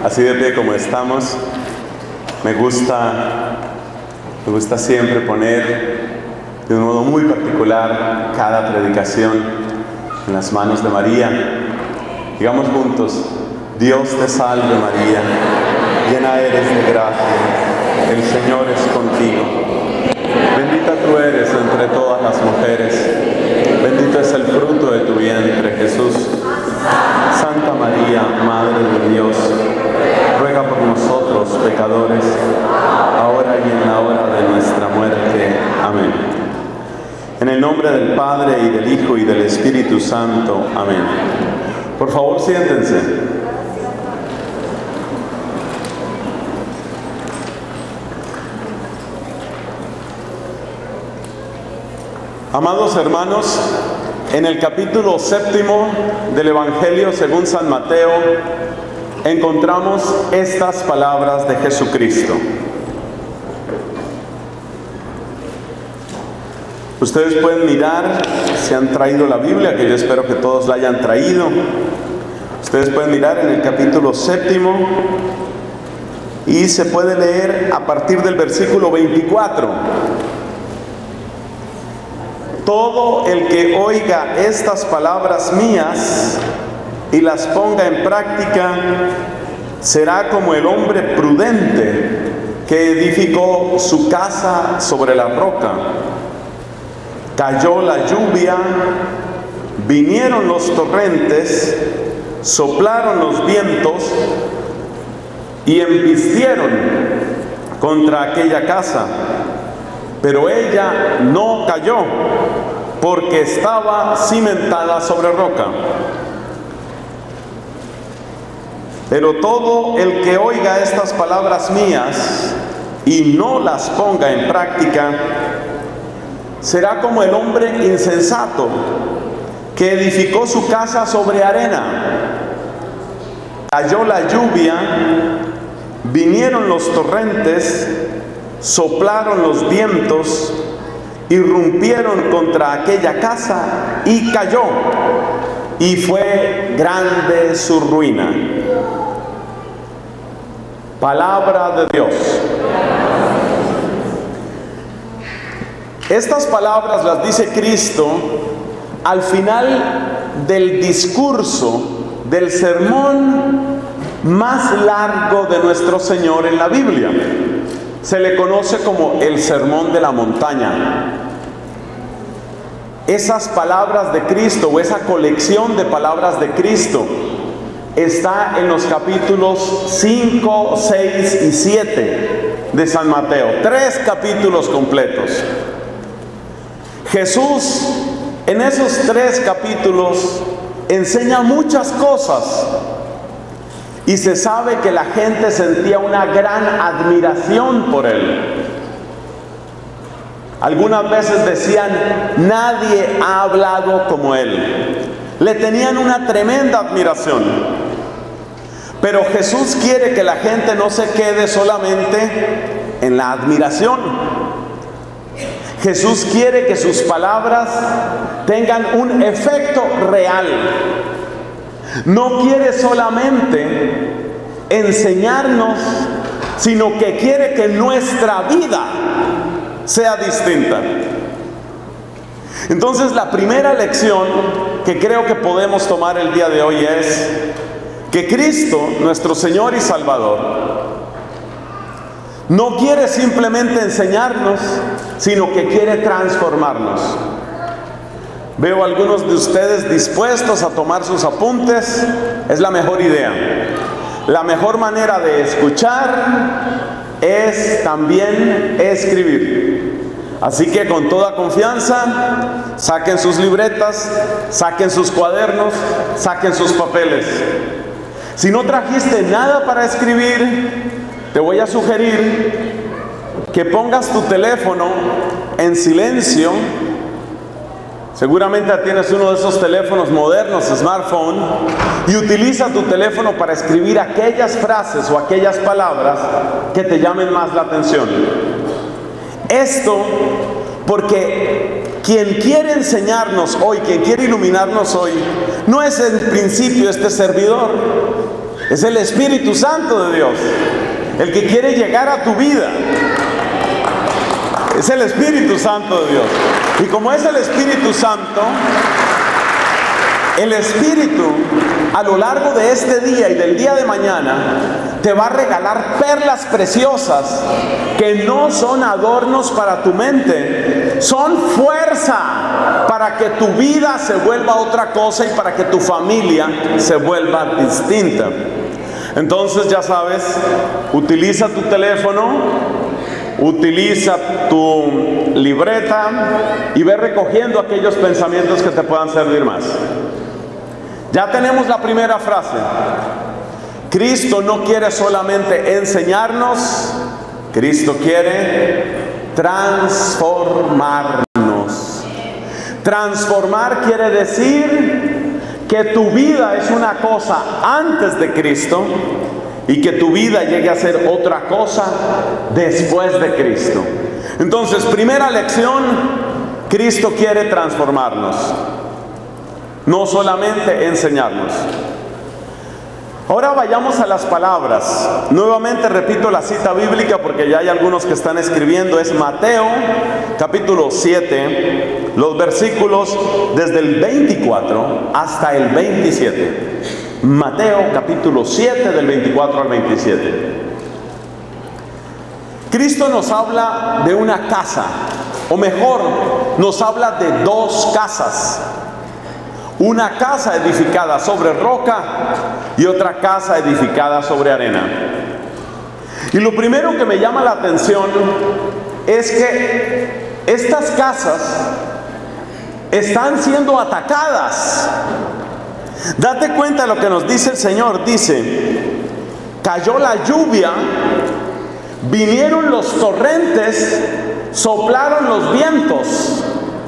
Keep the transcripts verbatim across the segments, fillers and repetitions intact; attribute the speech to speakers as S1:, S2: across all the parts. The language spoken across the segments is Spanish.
S1: así de pie como estamos. Me gusta, me gusta siempre poner de un modo muy particular cada predicación en las manos de María. Digamos juntos: Dios te salve María, llena eres de gracia, el Señor es contigo. Bendita tú eres entre todas las mujeres, bendito es el fruto de tu vientre, Jesús. Santa María, Madre de Dios, ruega por nosotros pecadores, ahora y en la hora de nuestra muerte. Amén. En el nombre del Padre, y del Hijo, y del Espíritu Santo. Amén. Por favor, siéntense. Amados hermanos, en el capítulo séptimo del Evangelio según San Mateo, encontramos estas palabras de Jesucristo. Ustedes pueden mirar si han traído la Biblia, que yo espero que todos la hayan traído. Ustedes pueden mirar en el capítulo séptimo y se puede leer a partir del versículo veinticuatro. Todo el que oiga estas palabras mías y las ponga en práctica será como el hombre prudente que edificó su casa sobre la roca. Cayó la lluvia, vinieron los torrentes, soplaron los vientos y embistieron contra aquella casa, pero ella no cayó, porque estaba cimentada sobre roca. Pero todo el que oiga estas palabras mías y no las ponga en práctica será como el hombre insensato que edificó su casa sobre arena. Cayó la lluvia, vinieron los torrentes, soplaron los vientos, irrumpieron contra aquella casa y cayó, y fue grande su ruina. Palabra de Dios. Estas palabras las dice Cristo al final del discurso, del sermón más largo de nuestro Señor en la Biblia. Se le conoce como el Sermón de la Montaña. Esas palabras de Cristo, o esa colección de palabras de Cristo, está en los capítulos cinco, seis y siete de San Mateo. Tres capítulos completos. Jesús en esos tres capítulos enseña muchas cosas, y se sabe que la gente sentía una gran admiración por él. Algunas veces decían: nadie ha hablado como él. Le tenían una tremenda admiración. Pero Jesús quiere que la gente no se quede solamente en la admiración. Jesús quiere que sus palabras tengan un efecto real. No quiere solamente enseñarnos, sino que quiere que nuestra vida sea distinta. Entonces, la primera lección que creo que podemos tomar el día de hoy es que Cristo, nuestro Señor y Salvador, no quiere simplemente enseñarnos, sino que quiere transformarnos. Veo a algunos de ustedes dispuestos a tomar sus apuntes. Es la mejor idea. La mejor manera de escuchar es también escribir. Así que con toda confianza, saquen sus libretas, saquen sus cuadernos, saquen sus papeles. Si no trajiste nada para escribir, te voy a sugerir que pongas tu teléfono en silencio. Seguramente tienes uno de esos teléfonos modernos, smartphone, y utiliza tu teléfono para escribir aquellas frases o aquellas palabras que te llamen más la atención. Esto porque quien quiere enseñarnos hoy, quien quiere iluminarnos hoy, no es en principio este servidor. Es el Espíritu Santo de Dios, el que quiere llegar a tu vida. Es el Espíritu Santo de Dios. Y como es el Espíritu Santo, el Espíritu a lo largo de este día y del día de mañana te va a regalar perlas preciosas que no son adornos para tu mente, son fuerza para que tu vida se vuelva otra cosa y para que tu familia se vuelva distinta. Entonces, ya sabes, utiliza tu teléfono, utiliza tu libreta y ve recogiendo aquellos pensamientos que te puedan servir más. Ya tenemos la primera frase. Cristo no quiere solamente enseñarnos, Cristo quiere transformarnos. Transformar quiere decir que tu vida es una cosa antes de Cristo y que tu vida llegue a ser otra cosa después de Cristo. Entonces, primera lección, Cristo quiere transformarnos, no solamente enseñarnos. Ahora vayamos a las palabras. Nuevamente repito la cita bíblica porque ya hay algunos que están escribiendo. Es Mateo capítulo siete, los versículos desde el veinticuatro hasta el veintisiete. Mateo capítulo siete del veinticuatro al veintisiete. Cristo nos habla de una casa, o mejor, nos habla de dos casas. Una casa edificada sobre roca y otra casa edificada sobre arena. Y lo primero que me llama la atención es que estas casas están siendo atacadas. Date cuenta de lo que nos dice el Señor. Dice: cayó la lluvia, vinieron los torrentes, soplaron los vientos.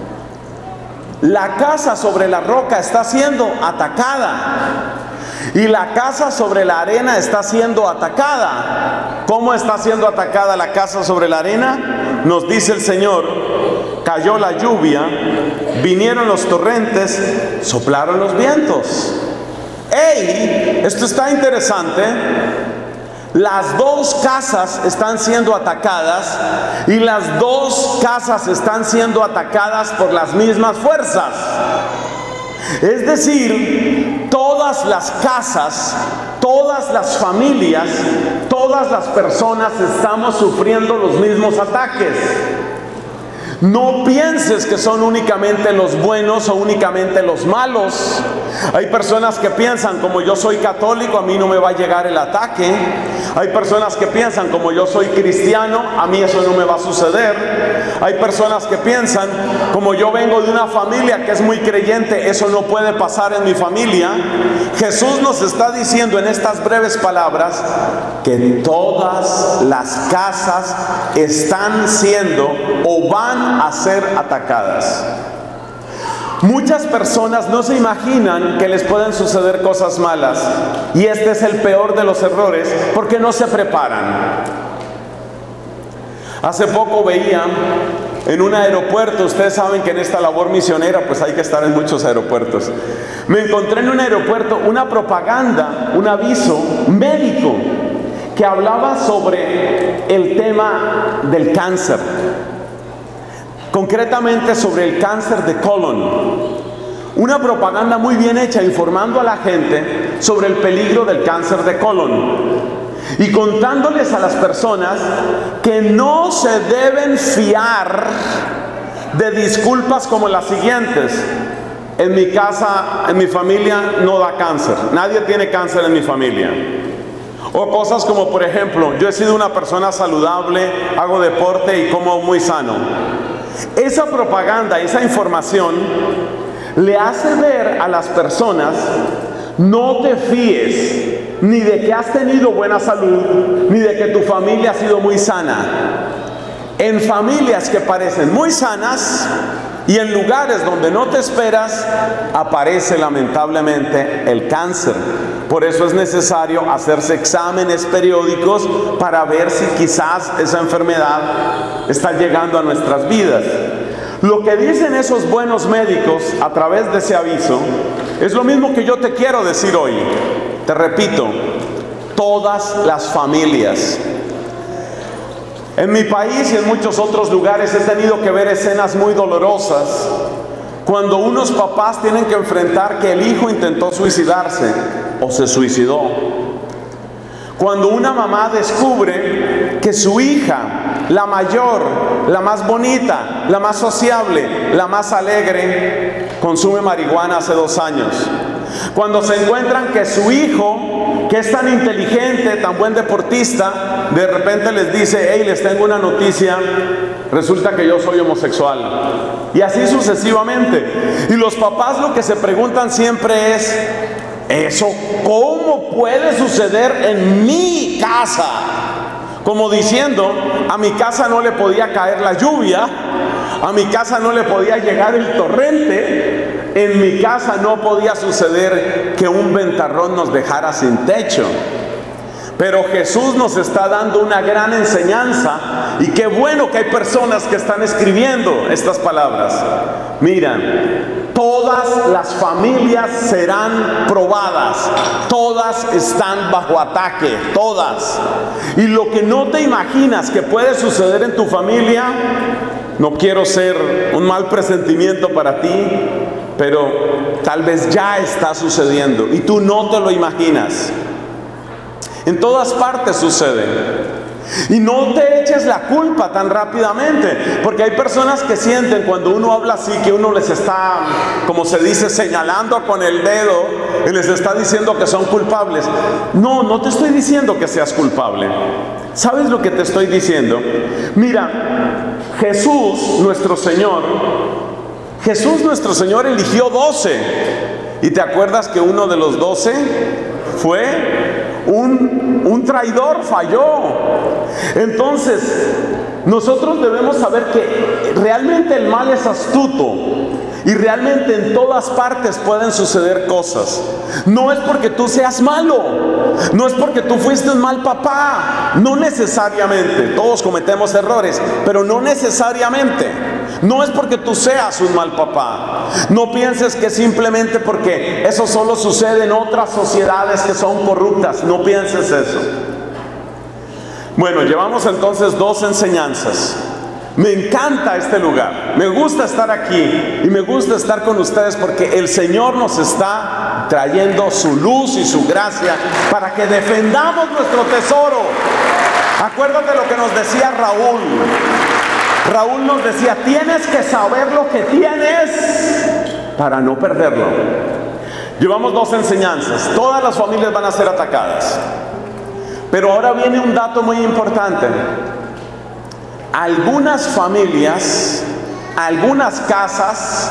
S1: La casa sobre la roca está siendo atacada y la casa sobre la arena está siendo atacada. ¿Cómo está siendo atacada la casa sobre la arena? Nos dice el Señor: cayó la lluvia, vinieron los torrentes, soplaron los vientos. ¡Ey! Esto está interesante. Las dos casas están siendo atacadas y las dos casas están siendo atacadas por las mismas fuerzas. Es decir, todas las casas, todas las familias, todas las personas estamos sufriendo los mismos ataques. No pienses que son únicamente los buenos o únicamente los malos. Hay personas que piensan: como yo soy católico, a mí no me va a llegar el ataque. Hay personas que piensan: como yo soy cristiano, a mí eso no me va a suceder. Hay personas que piensan: como yo vengo de una familia que es muy creyente, eso no puede pasar en mi familia. Jesús nos está diciendo en estas breves palabras que todas las casas están siendo o van a ser atacadas. Muchas personas no se imaginan que les pueden suceder cosas malas, y este es el peor de los errores, porque no se preparan. Hace poco veía en un aeropuerto, ustedes saben que en esta labor misionera pues hay que estar en muchos aeropuertos. Me encontré en un aeropuerto una propaganda, un aviso médico que hablaba sobre el tema del cáncer, concretamente sobre el cáncer de colon. Una propaganda muy bien hecha informando a la gente sobre el peligro del cáncer de colon y contándoles a las personas que no se deben fiar de disculpas como las siguientes: en mi casa, en mi familia no da cáncer, nadie tiene cáncer en mi familia. O cosas como, por ejemplo, yo he sido una persona saludable, hago deporte y como muy sano. Esa propaganda, esa información le hace ver a las personas: no te fíes ni de que has tenido buena salud, ni de que tu familia ha sido muy sana. En familias que parecen muy sanas y en lugares donde no te esperas, aparece lamentablemente el cáncer. Por eso es necesario hacerse exámenes periódicos para ver si quizás esa enfermedad está llegando a nuestras vidas. Lo que dicen esos buenos médicos a través de ese aviso es lo mismo que yo te quiero decir hoy. Te repito, todas las familias. En mi país y en muchos otros lugares he tenido que ver escenas muy dolorosas cuando unos papás tienen que enfrentar que el hijo intentó suicidarse o se suicidó. Cuando una mamá descubre que su hija, la mayor, la más bonita, la más sociable, la más alegre, consume marihuana hace dos años. Cuando se encuentran que su hijo, que es tan inteligente, tan buen deportista, de repente les dice: hey, les tengo una noticia, resulta que yo soy homosexual. Y así sucesivamente. Y los papás lo que se preguntan siempre es: ¿eso cómo puede suceder en mi casa? Como diciendo, a mi casa no le podía caer la lluvia, a mi casa no le podía llegar el torrente, en mi casa no podía suceder que un ventarrón nos dejara sin techo. Pero Jesús nos está dando una gran enseñanza, y qué bueno que hay personas que están escribiendo estas palabras. Mira, todas las familias serán probadas, todas están bajo ataque, todas. Y lo que no te imaginas que puede suceder en tu familia, no quiero ser un mal presentimiento para ti, pero tal vez ya está sucediendo y tú no te lo imaginas. En todas partes sucede. Y no te eches la culpa tan rápidamente, porque hay personas que sienten cuando uno habla así que uno les está, como se dice, señalando con el dedo y les está diciendo que son culpables. No, no te estoy diciendo que seas culpable. ¿Sabes lo que te estoy diciendo? Mira, Jesús, nuestro Señor, Jesús, nuestro Señor, eligió doce. ¿Y te acuerdas que uno de los doce fue un, un traidor? Falló. Entonces, nosotros debemos saber que realmente el mal es astuto y realmente en todas partes pueden suceder cosas. No es porque tú seas malo, no es porque tú fuiste un mal papá, no necesariamente. Todos cometemos errores, pero no necesariamente. No es porque tú seas un mal papá. No pienses que simplemente porque eso solo sucede en otras sociedades que son corruptas. No pienses eso. Bueno, llevamos entonces dos enseñanzas. Me encanta este lugar, me gusta estar aquí y me gusta estar con ustedes porque el Señor nos está trayendo su luz y su gracia para que defendamos nuestro tesoro. Acuérdate lo que nos decía Raúl. Raúl nos decía: tienes que saber lo que tienes para no perderlo. Llevamos dos enseñanzas. Todas las familias van a ser atacadas. Pero ahora viene un dato muy importante. Algunas familias, algunas casas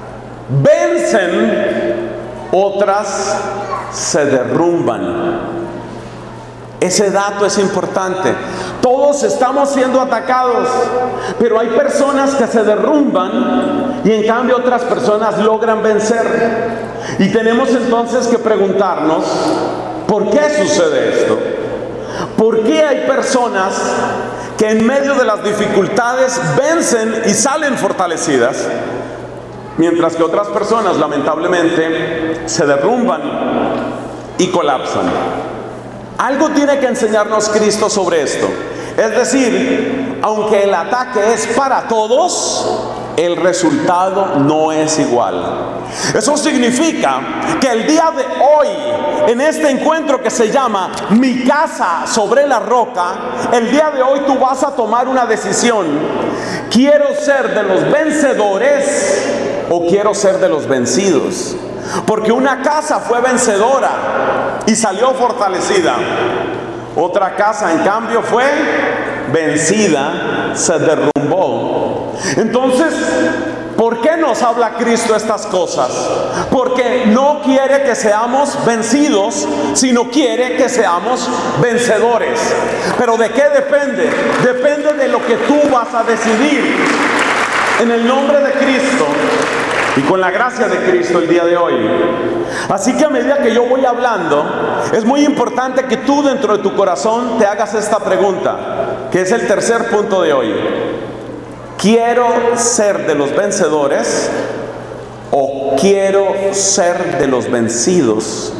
S1: vencen, otras se derrumban. Ese dato es importante. Todos estamos siendo atacados, pero hay personas que se derrumban y en cambio otras personas logran vencer. Y tenemos entonces que preguntarnos: ¿por qué sucede esto? ¿Por qué hay personas que en medio de las dificultades vencen y salen fortalecidas, mientras que otras personas lamentablemente se derrumban y colapsan? Algo tiene que enseñarnos Cristo sobre esto. Es decir, aunque el ataque es para todos, el resultado no es igual. Eso significa que el día de hoy, en este encuentro que se llama Mi Casa sobre la Roca, el día de hoy tú vas a tomar una decisión. ¿Quiero ser de los vencedores o quiero ser de los vencidos? Porque una casa fue vencedora y salió fortalecida. Otra casa, en cambio, fue vencida, se derrumbó. Entonces, ¿por qué nos habla Cristo estas cosas? Porque no quiere que seamos vencidos, sino quiere que seamos vencedores. ¿Pero de qué depende? Depende de lo que tú vas a decidir. En el nombre de Cristo y con la gracia de Cristo el día de hoy. Así que a medida que yo voy hablando, es muy importante que tú dentro de tu corazón te hagas esta pregunta, que es el tercer punto de hoy. ¿Quiero ser de los vencedores o quiero ser de los vencidos?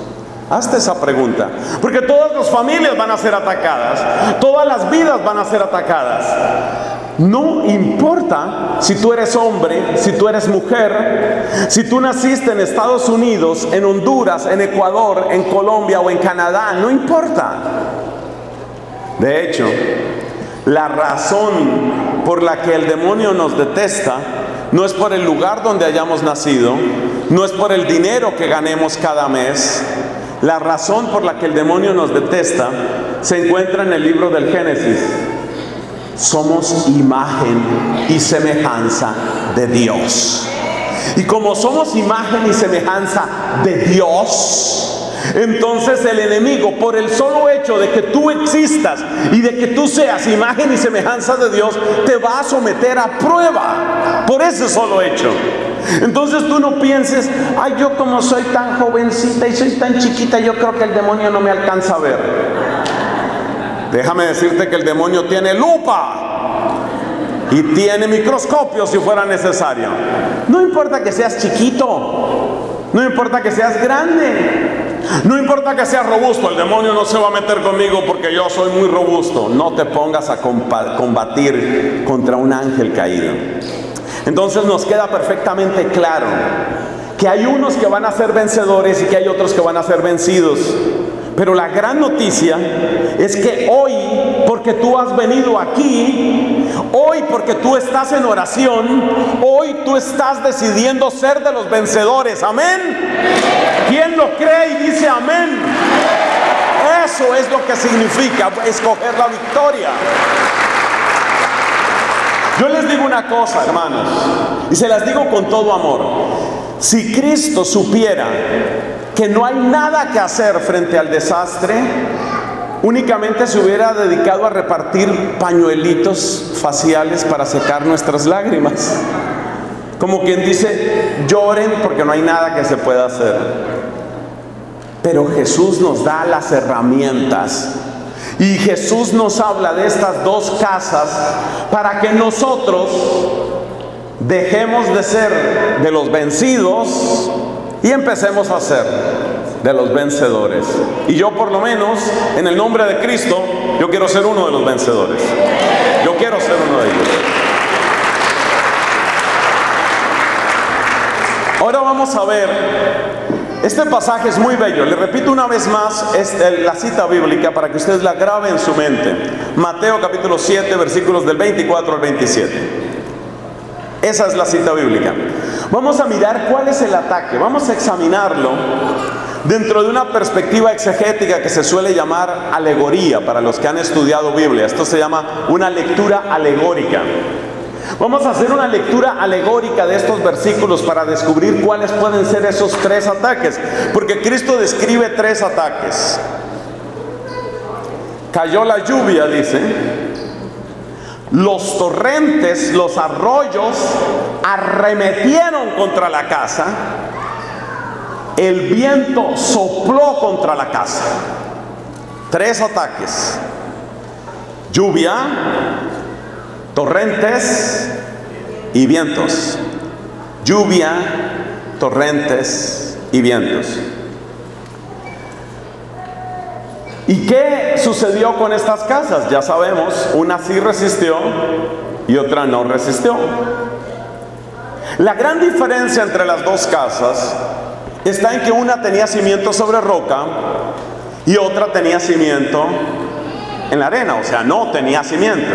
S1: Hazte esa pregunta, porque todas las familias van a ser atacadas, todas las vidas van a ser atacadas. No importa si tú eres hombre, si tú eres mujer, si tú naciste en Estados Unidos, en Honduras, en Ecuador, en Colombia o en Canadá, no importa. De hecho, la razón por la que el demonio nos detesta no es por el lugar donde hayamos nacido, no es por el dinero que ganemos cada mes. La razón por la que el demonio nos detesta se encuentra en el libro del Génesis. Somos imagen y semejanza de Dios. Y como somos imagen y semejanza de Dios, entonces el enemigo, por el solo hecho de que tú existas y de que tú seas imagen y semejanza de Dios, te va a someter a prueba por ese solo hecho. Entonces tú no pienses, ay, yo como soy tan jovencita y soy tan chiquita, yo creo que el demonio no me alcanza a ver. Déjame decirte que el demonio tiene lupa y tiene microscopio si fuera necesario. No importa que seas chiquito, no importa que seas grande, no importa que seas robusto, el demonio no se va a meter conmigo porque yo soy muy robusto. No te pongas a combatir contra un ángel caído. Entonces nos queda perfectamente claro que hay unos que van a ser vencedores y que hay otros que van a ser vencidos. Pero la gran noticia es que hoy, porque tú has venido aquí, hoy porque tú estás en oración, hoy tú estás decidiendo ser de los vencedores. Amén. ¿Quién lo cree y dice amén? Eso es lo que significa escoger la victoria. Yo les digo una cosa, hermanos, y se las digo con todo amor. Si Cristo supiera que no hay nada que hacer frente al desastre, únicamente se hubiera dedicado a repartir pañuelitos faciales para secar nuestras lágrimas. Como quien dice, lloren porque no hay nada que se pueda hacer. Pero Jesús nos da las herramientas. Y Jesús nos habla de estas dos casas para que nosotros dejemos de ser de los vencidos y empecemos a ser de los vencedores. Y yo, por lo menos, en el nombre de Cristo, yo quiero ser uno de los vencedores. Yo quiero ser uno de ellos. Ahora vamos a ver. Este pasaje es muy bello. Le repito una vez más es la cita bíblica para que ustedes la graben en su mente. Mateo capítulo siete, versículos del veinticuatro al veintisiete. Esa es la cita bíblica. Vamos a mirar cuál es el ataque. Vamos a examinarlo dentro de una perspectiva exegética que se suele llamar alegoría para los que han estudiado Biblia. Esto se llama una lectura alegórica. Vamos a hacer una lectura alegórica de estos versículos para descubrir cuáles pueden ser esos tres ataques, porque Cristo describe tres ataques. Cayó la lluvia, dice, los torrentes, los arroyos arremetieron contra la casa, el viento sopló contra la casa. Tres ataques: lluvia, torrentes y vientos. Lluvia, torrentes y vientos. ¿Y qué sucedió con estas casas? Ya sabemos, una sí resistió y otra no resistió. La gran diferencia entre las dos casas está en que una tenía cimiento sobre roca y otra tenía cimiento en la arena, o sea, no tenía cimiento.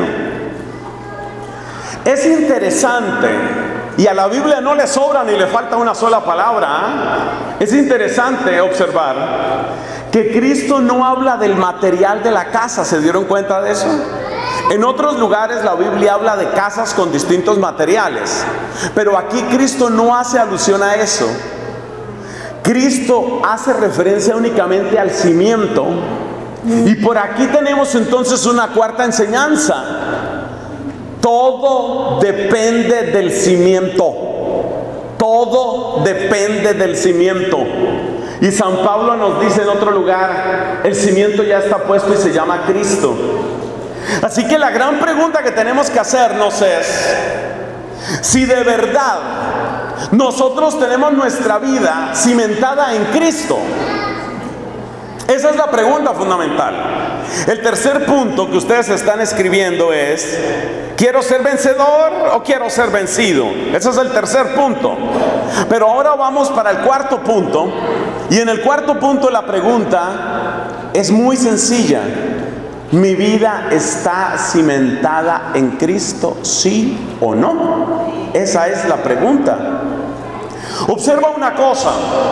S1: Es interesante, y a la Biblia no le sobra ni le falta una sola palabra, ¿eh? Es interesante observar que Cristo no habla del material de la casa. ¿Se dieron cuenta de eso? En otros lugares la Biblia habla de casas con distintos materiales, pero aquí Cristo no hace alusión a eso. Cristo hace referencia únicamente al cimiento. Y por aquí tenemos entonces una cuarta enseñanza. Todo depende del cimiento. Todo depende del cimiento. Y San Pablo nos dice en otro lugar, el cimiento ya está puesto y se llama Cristo. Así que la gran pregunta que tenemos que hacernos es, si de verdad nosotros tenemos nuestra vida cimentada en Cristo, Esa es la pregunta fundamental. El tercer punto que ustedes están escribiendo es: ¿quiero ser vencedor o quiero ser vencido? Ese es el tercer punto. Pero ahora vamos para el cuarto punto. Y en el cuarto punto la pregunta es muy sencilla. ¿Mi vida está cimentada en Cristo, sí o no? Esa es la pregunta. Observa una cosa.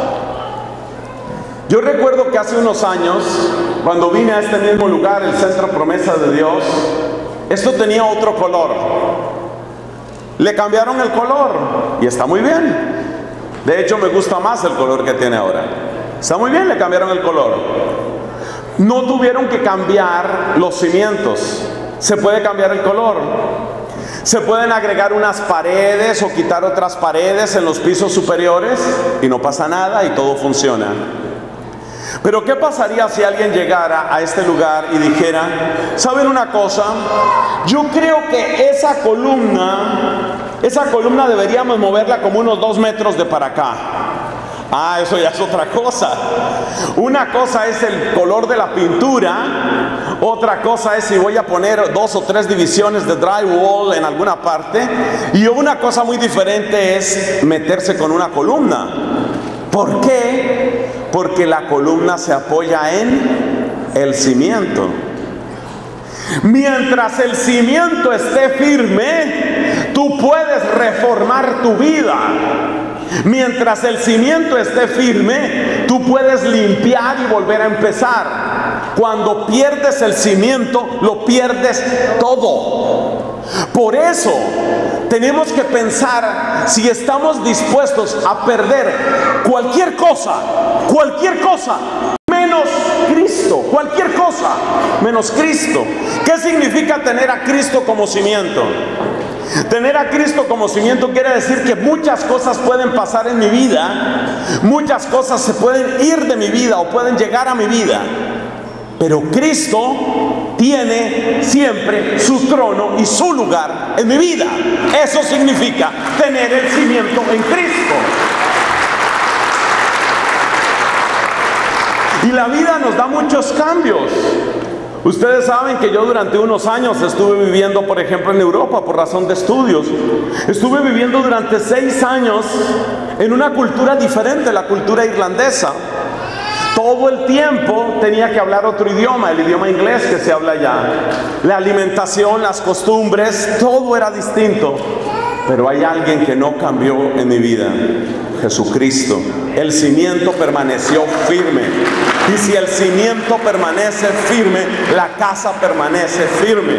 S1: Yo recuerdo que hace unos años, cuando vine a este mismo lugar, el Centro Promesa de Dios, esto tenía otro color. Le cambiaron el color y está muy bien. De hecho, me gusta más el color que tiene ahora. Está muy bien, le cambiaron el color. No tuvieron que cambiar los cimientos. Se puede cambiar el color. Se pueden agregar unas paredes o quitar otras paredes en los pisos superiores y no pasa nada y todo funciona. Pero ¿qué pasaría si alguien llegara a este lugar y dijera: ¿saben una cosa? Yo creo que esa columna, esa columna deberíamos moverla como unos dos metros de para acá. Ah, eso ya es otra cosa. Una cosa es el color de la pintura, otra cosa es si voy a poner dos o tres divisiones de drywall en alguna parte, y una cosa muy diferente es meterse con una columna. ¿Por qué? Porque la columna se apoya en el cimiento. Mientras el cimiento esté firme, tú puedes reformar tu vida. Mientras el cimiento esté firme, tú puedes limpiar y volver a empezar. Cuando pierdes el cimiento, lo pierdes todo. Por eso tenemos que pensar si estamos dispuestos a perder cualquier cosa, cualquier cosa, menos Cristo, cualquier cosa, menos Cristo. ¿Qué significa tener a Cristo como cimiento? Tener a Cristo como cimiento quiere decir que muchas cosas pueden pasar en mi vida, muchas cosas se pueden ir de mi vida o pueden llegar a mi vida, pero Cristo tiene siempre su trono y su lugar en mi vida. Eso significa tener el cimiento en Cristo. Y la vida nos da muchos cambios. Ustedes saben que yo durante unos años estuve viviendo, por ejemplo, en Europa por razón de estudios. Estuve viviendo durante seis años en una cultura diferente, la cultura irlandesa. Todo el tiempo tenía que hablar otro idioma, el idioma inglés que se habla allá. La alimentación, las costumbres, todo era distinto. Pero hay alguien que no cambió en mi vida: Jesucristo. El cimiento permaneció firme. Y si el cimiento permanece firme, la casa permanece firme.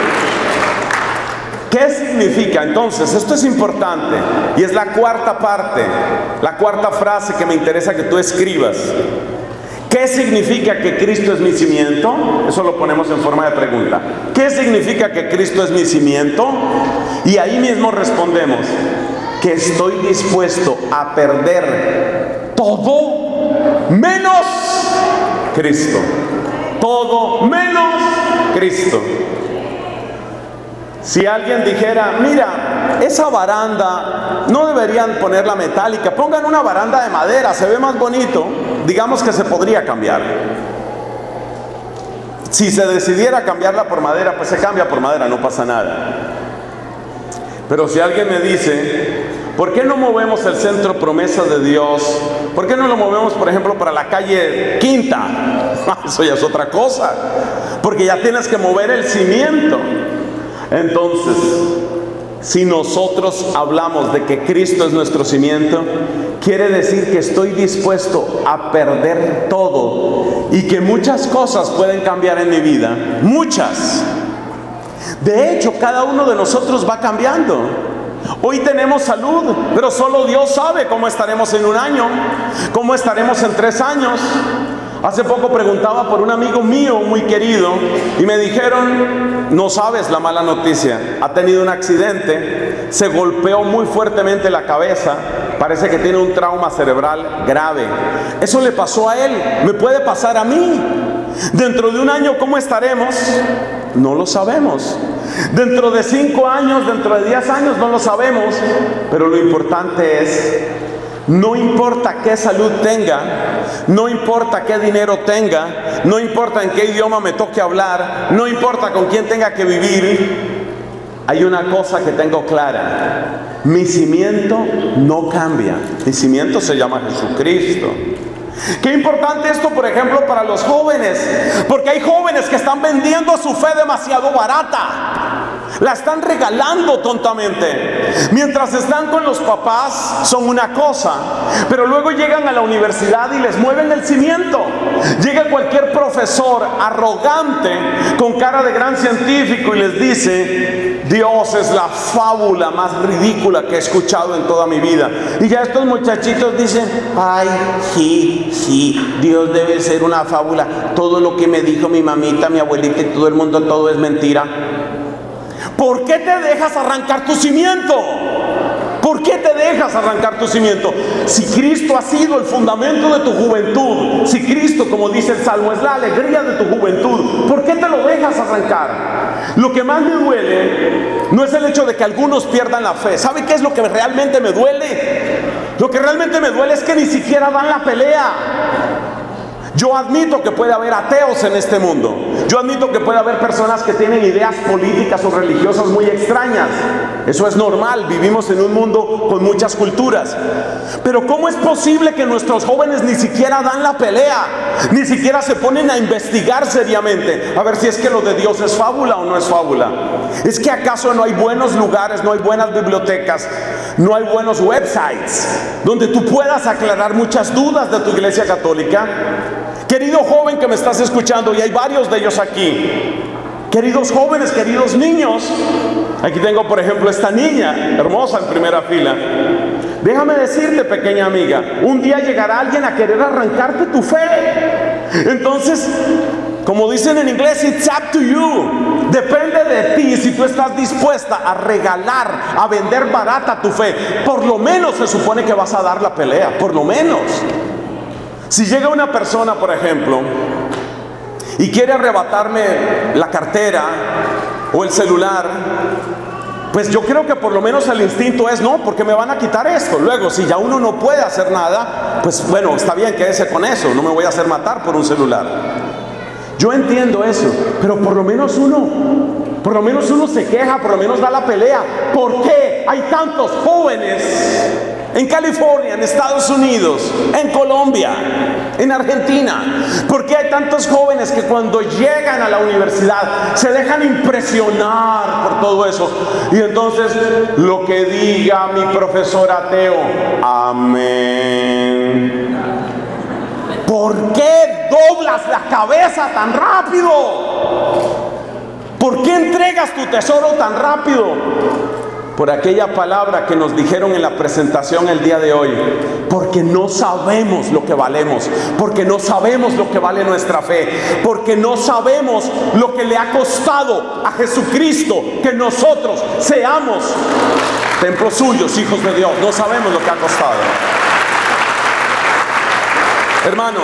S1: ¿Qué significa? Entonces, esto es importante y es la cuarta parte, la cuarta frase que me interesa que tú escribas. ¿Qué significa que Cristo es mi cimiento? Eso lo ponemos en forma de pregunta. ¿Qué significa que Cristo es mi cimiento? Y ahí mismo respondemos que estoy dispuesto a perder todo menos Cristo. Todo menos Cristo. Si alguien dijera: mira, esa baranda no deberían ponerla metálica, pongan una baranda de madera, se ve más bonito, digamos que se podría cambiar. Si se decidiera cambiarla por madera, pues se cambia por madera, no pasa nada. Pero si alguien me dice: ¿por qué no movemos el Centro Promesa de Dios? ¿Por qué no lo movemos, por ejemplo, para la calle Quinta? Eso ya es otra cosa, porque ya tienes que mover el cimiento. Entonces, si nosotros hablamos de que Cristo es nuestro cimiento, quiere decir que estoy dispuesto a perder todo y que muchas cosas pueden cambiar en mi vida. Muchas. De hecho, cada uno de nosotros va cambiando. Hoy tenemos salud, pero solo Dios sabe cómo estaremos en un año, cómo estaremos en tres años. Hace poco preguntaba por un amigo mío muy querido y me dijeron: no sabes la mala noticia, ha tenido un accidente, se golpeó muy fuertemente la cabeza, parece que tiene un trauma cerebral grave. Eso le pasó a él, me puede pasar a mí. Dentro de un año, ¿cómo estaremos? No lo sabemos. Dentro de cinco años, dentro de diez años, no lo sabemos. Pero lo importante es No importa qué salud tenga, no importa qué dinero tenga, no importa en qué idioma me toque hablar, no importa con quién tenga que vivir, hay una cosa que tengo clara: mi cimiento no cambia. Mi cimiento se llama Jesucristo. Qué importante esto, por ejemplo, para los jóvenes, porque hay jóvenes que están vendiendo su fe demasiado barata. La están regalando tontamente. Mientras están con los papás son una cosa, pero luego llegan a la universidad y les mueven el cimiento. Llega cualquier profesor arrogante con cara de gran científico y les dice: Dios es la fábula más ridícula que he escuchado en toda mi vida. Y ya estos muchachitos dicen: ay, sí, sí, Dios debe ser una fábula. Todo lo que me dijo mi mamita, mi abuelita y todo el mundo, todo es mentira. ¿Por qué te dejas arrancar tu cimiento? ¿Por qué te dejas arrancar tu cimiento? Si Cristo ha sido el fundamento de tu juventud, si Cristo, como dice el Salmo, es la alegría de tu juventud, ¿por qué te lo dejas arrancar? Lo que más me duele no es el hecho de que algunos pierdan la fe. ¿Sabe qué es lo que realmente me duele? Lo que realmente me duele es que ni siquiera dan la pelea. Yo admito que puede haber ateos en este mundo. Yo admito que puede haber personas que tienen ideas políticas o religiosas muy extrañas. Eso es normal, vivimos en un mundo con muchas culturas. Pero ¿cómo es posible que nuestros jóvenes ni siquiera dan la pelea? Ni siquiera se ponen a investigar seriamente a ver si es que lo de Dios es fábula o no es fábula. ¿Es que acaso no hay buenos lugares, no hay buenas bibliotecas, no hay buenos websites donde tú puedas aclarar muchas dudas de tu iglesia católica? Querido joven que me estás escuchando, y hay varios de ellos aquí, queridos jóvenes, queridos niños, aquí tengo por ejemplo esta niña hermosa en primera fila. Déjame decirte, pequeña amiga, un día llegará alguien a querer arrancarte tu fe. Entonces, como dicen en inglés, it's up to you. Depende de ti si tú estás dispuesta a regalar, a vender barata tu fe. Por lo menos se supone que vas a dar la pelea, por lo menos. Si llega una persona, por ejemplo, y quiere arrebatarme la cartera o el celular, pues yo creo que por lo menos el instinto es: no, porque me van a quitar esto. Luego, si ya uno no puede hacer nada, pues bueno, está bien, quédese con eso, no me voy a hacer matar por un celular. Yo entiendo eso, pero por lo menos uno, por lo menos uno se queja, por lo menos da la pelea. ¿Por qué hay tantos jóvenes en California, en Estados Unidos, en Colombia, en Argentina? ¿Por qué hay tantos jóvenes que cuando llegan a la universidad se dejan impresionar por todo eso? Y entonces, lo que diga mi profesor ateo, amén. ¿Por qué doblas la cabeza tan rápido? ¿Por qué entregas tu tesoro tan rápido? Por aquella palabra que nos dijeron en la presentación el día de hoy: porque no sabemos lo que valemos, porque no sabemos lo que vale nuestra fe, porque no sabemos lo que le ha costado a Jesucristo que nosotros seamos templos suyos, hijos de Dios. No sabemos lo que ha costado. Hermanos,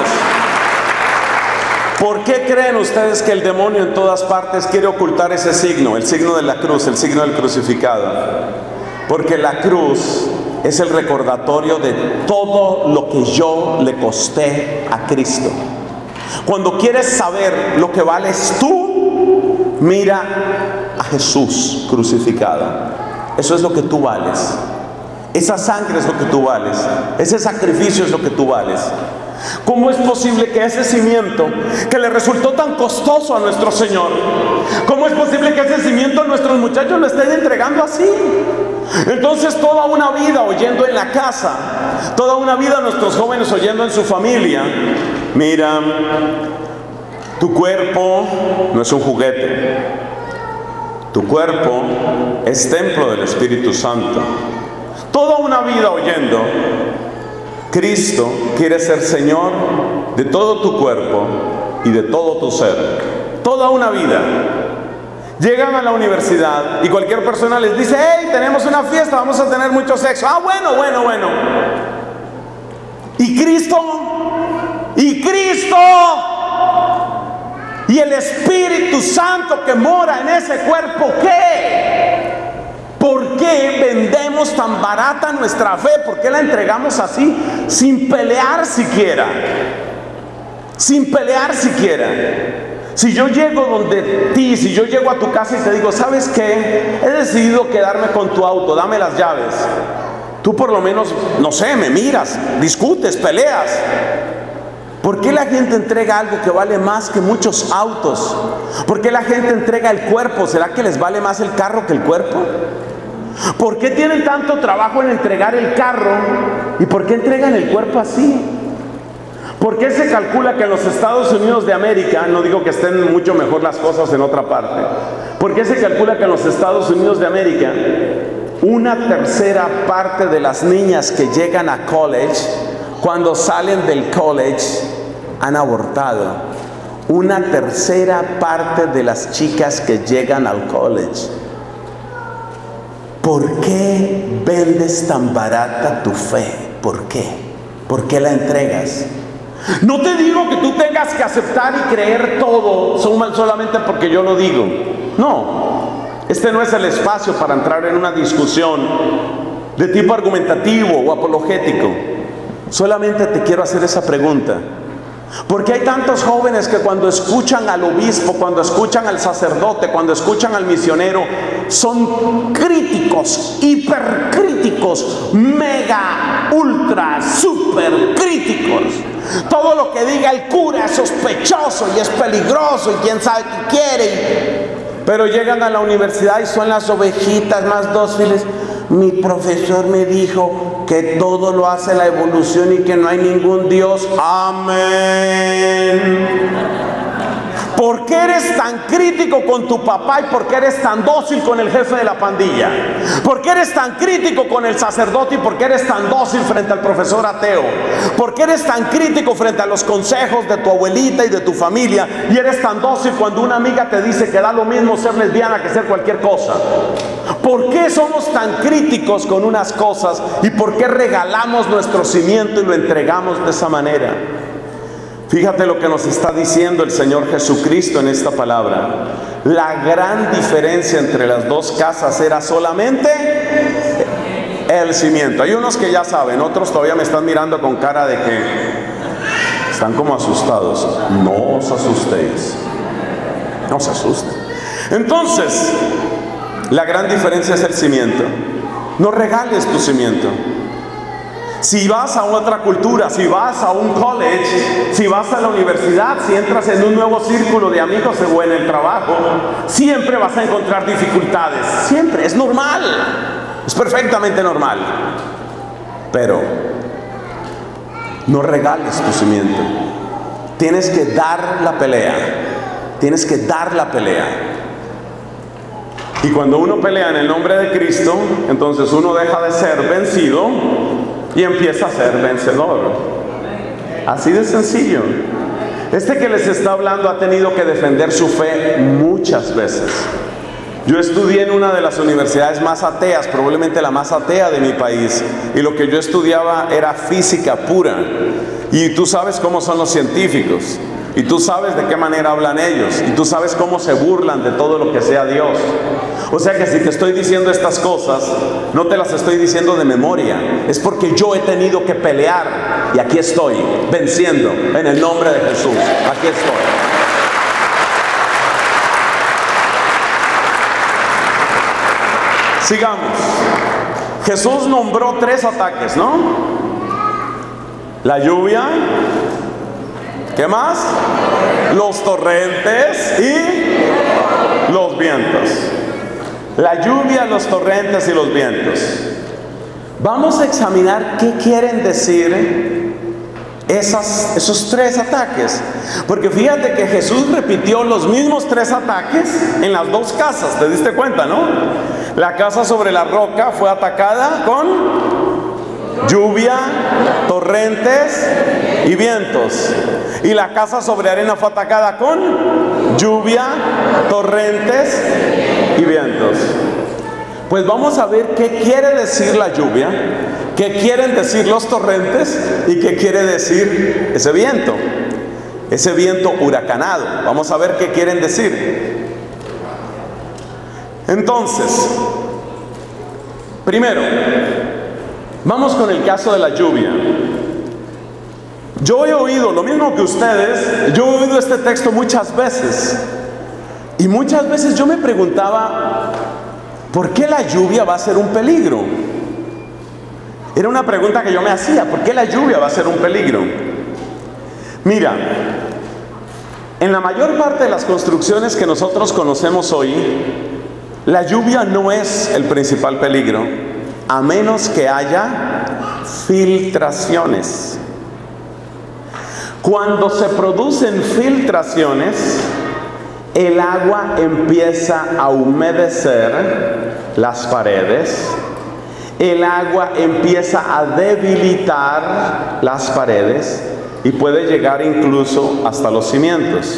S1: ¿por qué creen ustedes que el demonio en todas partes quiere ocultar ese signo, el signo de la cruz, el signo del crucificado? Porque la cruz es el recordatorio de todo lo que yo le costé a Cristo. Cuando quieres saber lo que vales tú, mira a Jesús crucificado. Eso es lo que tú vales. Esa sangre es lo que tú vales. Ese sacrificio es lo que tú vales. ¿Cómo es posible que ese cimiento que le resultó tan costoso a nuestro Señor, cómo es posible que ese cimiento nuestros muchachos lo estén entregando así? Entonces, toda una vida oyendo en la casa, toda una vida nuestros jóvenes oyendo en su familia: mira, tu cuerpo no es un juguete, tu cuerpo es templo del Espíritu Santo. Toda una vida oyendo: Cristo quiere ser Señor de todo tu cuerpo y de todo tu ser. Toda una vida. Llegan a la universidad y cualquier persona les dice: hey, tenemos una fiesta, vamos a tener mucho sexo. Ah, bueno, bueno, bueno. ¿Y Cristo? ¿Y Cristo? ¿Y el Espíritu Santo que mora en ese cuerpo qué? ¿Por qué vendemos vendemos tan barata nuestra fe? ¿Por qué la entregamos así? Sin pelear siquiera. Sin pelear siquiera. Si yo llego donde ti, si yo llego a tu casa y te digo, ¿sabes qué? He decidido quedarme con tu auto, dame las llaves. Tú por lo menos, no sé, me miras, discutes, peleas. ¿Por qué la gente entrega algo que vale más que muchos autos? ¿Por qué la gente entrega el cuerpo? ¿Será que les vale más el carro que el cuerpo? ¿Por qué tienen tanto trabajo en entregar el carro? ¿Y por qué entregan el cuerpo así? ¿Por qué se calcula que en los Estados Unidos de América, no digo que estén mucho mejor las cosas en otra parte, ¿por qué se calcula que en los Estados Unidos de América una tercera parte de las niñas que llegan a college, cuando salen del college, han abortado? Una tercera parte de las chicas que llegan al college. ¿Por qué vendes tan barata tu fe? ¿Por qué? ¿Por qué la entregas? No te digo que tú tengas que aceptar y creer todo solamente porque yo lo digo. No, este no es el espacio para entrar en una discusión de tipo argumentativo o apologético. Solamente te quiero hacer esa pregunta. ¿Por qué hay tantos jóvenes que cuando escuchan al obispo, cuando escuchan al sacerdote, cuando escuchan al misionero, son críticos, hipercríticos, mega, ultra, super críticos? Todo lo que diga el cura es sospechoso y es peligroso y quién sabe qué quiere. Pero llegan a la universidad y son las ovejitas más dóciles. Mi profesor me dijo que todo lo hace la evolución y que no hay ningún Dios. Amén. ¿Por qué eres tan crítico con tu papá y por qué eres tan dócil con el jefe de la pandilla? ¿Por qué eres tan crítico con el sacerdote y por qué eres tan dócil frente al profesor ateo? ¿Por qué eres tan crítico frente a los consejos de tu abuelita y de tu familia y eres tan dócil cuando una amiga te dice que da lo mismo ser lesbiana que ser cualquier cosa? ¿Por qué somos tan críticos con unas cosas y por qué regalamos nuestro cimiento y lo entregamos de esa manera? Fíjate lo que nos está diciendo el Señor Jesucristo en esta palabra. La gran diferencia entre las dos casas era solamente el cimiento. Hay unos que ya saben, otros todavía me están mirando con cara de que están como asustados. No os asustéis. No se asusten. Entonces, la gran diferencia es el cimiento. No regales tu cimiento. Si vas a otra cultura, si vas a un college, si vas a la universidad, si entras en un nuevo círculo de amigos o en el trabajo, siempre vas a encontrar dificultades. Siempre, es normal. Es perfectamente normal. Pero no regales tu cimiento. Tienes que dar la pelea. Tienes que dar la pelea. Y cuando uno pelea en el nombre de Cristo, entonces uno deja de ser vencido y empieza a ser vencedor. Así de sencillo. Este que les está hablando ha tenido que defender su fe muchas veces. Yo estudié en una de las universidades más ateas, probablemente la más atea de mi país, y lo que yo estudiaba era física pura. Y tú sabes cómo son los científicos, y tú sabes de qué manera hablan ellos, y tú sabes cómo se burlan de todo lo que sea Dios. O sea que si te estoy diciendo estas cosas, no te las estoy diciendo de memoria, es porque yo he tenido que pelear, y aquí estoy, venciendo, en el nombre de Jesús. Aquí estoy. Sigamos. Jesús nombró tres ataques, ¿no? La lluvia. ¿Qué más? Los torrentes y los vientos. La lluvia, los torrentes y los vientos. Vamos a examinar qué quieren decir esas, esos tres ataques. Porque fíjate que Jesús repitió los mismos tres ataques en las dos casas. ¿Te diste cuenta, no? La casa sobre la roca fue atacada con lluvia, torrentes y vientos. Y la casa sobre arena fue atacada con lluvia, torrentes y vientos. Pues vamos a ver qué quiere decir la lluvia, qué quieren decir los torrentes y qué quiere decir ese viento, ese viento huracanado. Vamos a ver qué quieren decir. Entonces, Primero, vamos con el caso de la lluvia. Yo he oído lo mismo que ustedes, yo he oído este texto muchas veces. Y muchas veces yo me preguntaba, ¿por qué la lluvia va a ser un peligro? Era una pregunta que yo me hacía, ¿por qué la lluvia va a ser un peligro? Mira, en la mayor parte de las construcciones que nosotros conocemos hoy, la lluvia no es el principal peligro, a menos que haya filtraciones. Cuando se producen filtraciones, el agua empieza a humedecer las paredes, el agua empieza a debilitar las paredes y puede llegar incluso hasta los cimientos.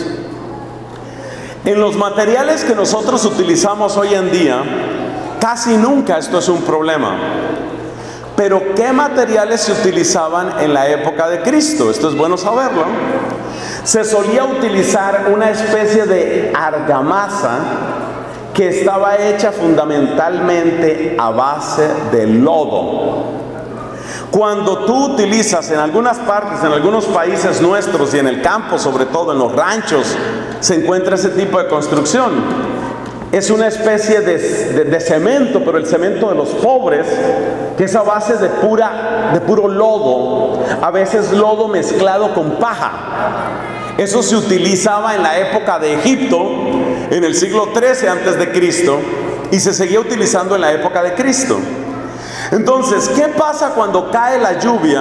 S1: En los materiales que nosotros utilizamos hoy en día, casi nunca esto es un problema. Pero ¿qué materiales se utilizaban en la época de Cristo? Esto es bueno saberlo. Se solía utilizar una especie de argamasa que estaba hecha fundamentalmente a base de lodo. Cuando tú utilizas en algunas partes, en algunos países nuestros y en el campo, sobre todo en los ranchos, se encuentra ese tipo de construcción. Es una especie de, de, de cemento, pero el cemento de los pobres, que es a base de, pura, de puro lodo, a veces lodo mezclado con paja. Eso se utilizaba en la época de Egipto, en el siglo trece antes de Cristo, y se seguía utilizando en la época de Cristo. Entonces, ¿qué pasa cuando cae la lluvia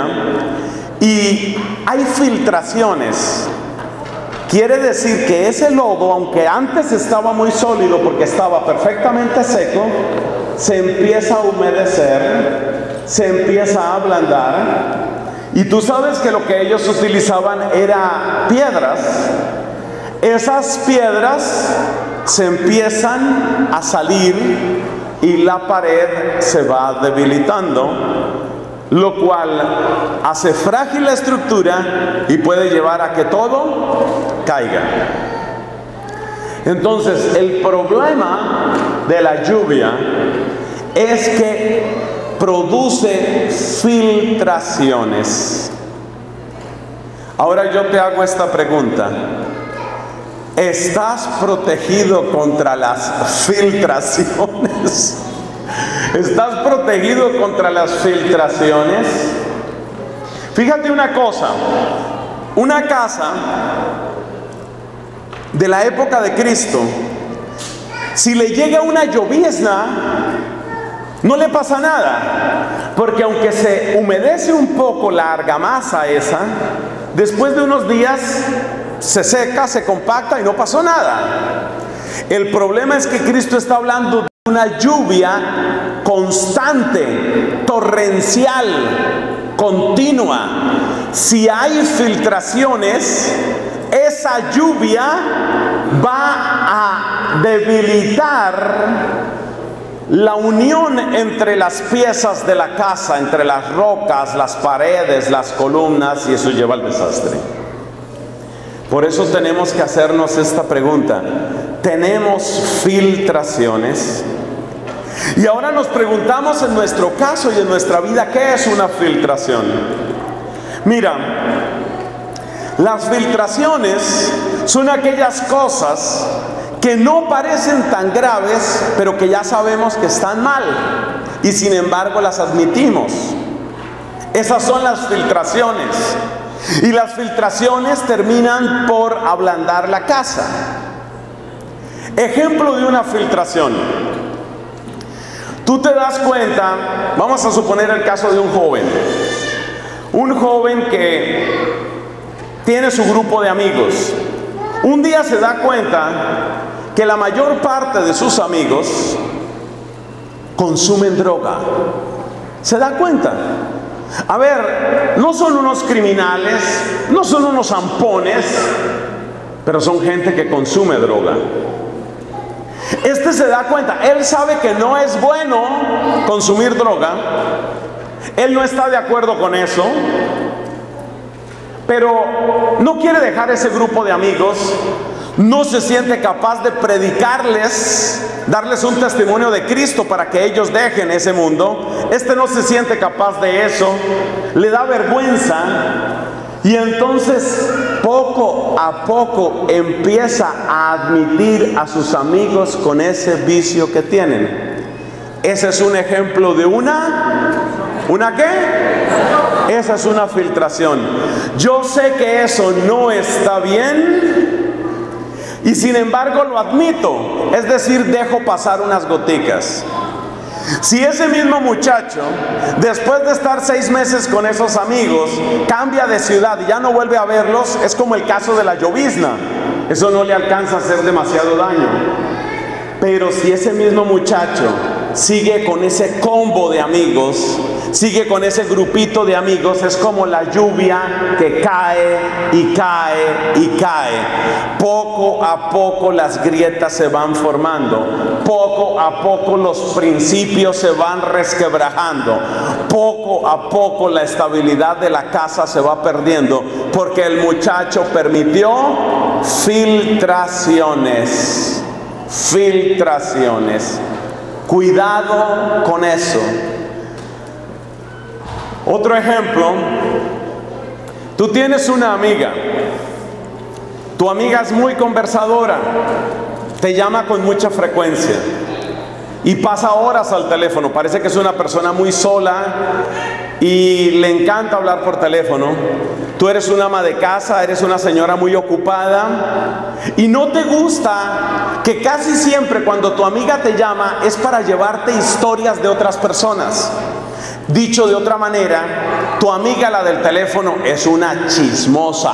S1: y hay filtraciones? Quiere decir que ese lodo, aunque antes estaba muy sólido porque estaba perfectamente seco, se empieza a humedecer, se empieza a ablandar. Y tú sabes que lo que ellos utilizaban era piedras. Esas piedras se empiezan a salir y la pared se va debilitando, lo cual hace frágil la estructura y puede llevar a que todo caiga. Entonces, el problema de la lluvia es que produce filtraciones. Ahora yo te hago esta pregunta: ¿estás protegido contra las filtraciones? ¿Estás protegido contra las filtraciones? Fíjate una cosa, una casa de la época de Cristo, si le llega una llovizna, no le pasa nada, porque aunque se humedece un poco la argamasa esa, después de unos días se seca, se compacta y no pasó nada. El problema es que Cristo está hablando de una lluvia constante, torrencial, continua. Si hay filtraciones, esa lluvia va a debilitar la unión entre las piezas de la casa, entre las rocas, las paredes, las columnas, y eso lleva al desastre. Por eso tenemos que hacernos esta pregunta: ¿tenemos filtraciones? Y ahora nos preguntamos en nuestro caso y en nuestra vida, ¿qué es una filtración? Mira, las filtraciones son aquellas cosas que no parecen tan graves, pero que ya sabemos que están mal, y sin embargo las admitimos. Esas son las filtraciones. Y las filtraciones terminan por ablandar la casa. Ejemplo de una filtración: tú te das cuenta, vamos a suponer el caso de un joven, un joven que tiene su grupo de amigos. Un día se da cuenta que la mayor parte de sus amigos consumen droga. ¿Se da cuenta? A ver, no son unos criminales, no son unos zampones, pero son gente que consume droga. Este se da cuenta, él sabe que no es bueno consumir droga, él no está de acuerdo con eso, pero no quiere dejar ese grupo de amigos, no se siente capaz de predicarles darles un testimonio de Cristo para que ellos dejen ese mundo. Este no se siente capaz de eso, le da vergüenza, y entonces poco a poco empieza a admitir a sus amigos con ese vicio que tienen. Ese es un ejemplo de una, ¿una qué? Esa es una filtración. Yo sé que eso no está bien y sin embargo lo admito, es decir, dejo pasar unas goticas. Si ese mismo muchacho, después de estar seis meses con esos amigos, cambia de ciudad y ya no vuelve a verlos, es como el caso de la llovizna. Eso no le alcanza a hacer demasiado daño. Pero si ese mismo muchacho sigue con ese combo de amigos, sigue con ese grupito de amigos, es como la lluvia que cae y cae y cae. Poco a poco las grietas se van formando, poco a poco los principios se van resquebrajando, poco a poco la estabilidad de la casa se va perdiendo, porque el muchacho permitió filtraciones, filtraciones. Cuidado con eso. Otro ejemplo, tú tienes una amiga, tu amiga es muy conversadora, te llama con mucha frecuencia y pasa horas al teléfono, parece que es una persona muy sola y le encanta hablar por teléfono. Tú eres una ama de casa, eres una señora muy ocupada y no te gusta que casi siempre cuando tu amiga te llama es para llevarte historias de otras personas. Dicho de otra manera, tu amiga, la del teléfono, es una chismosa.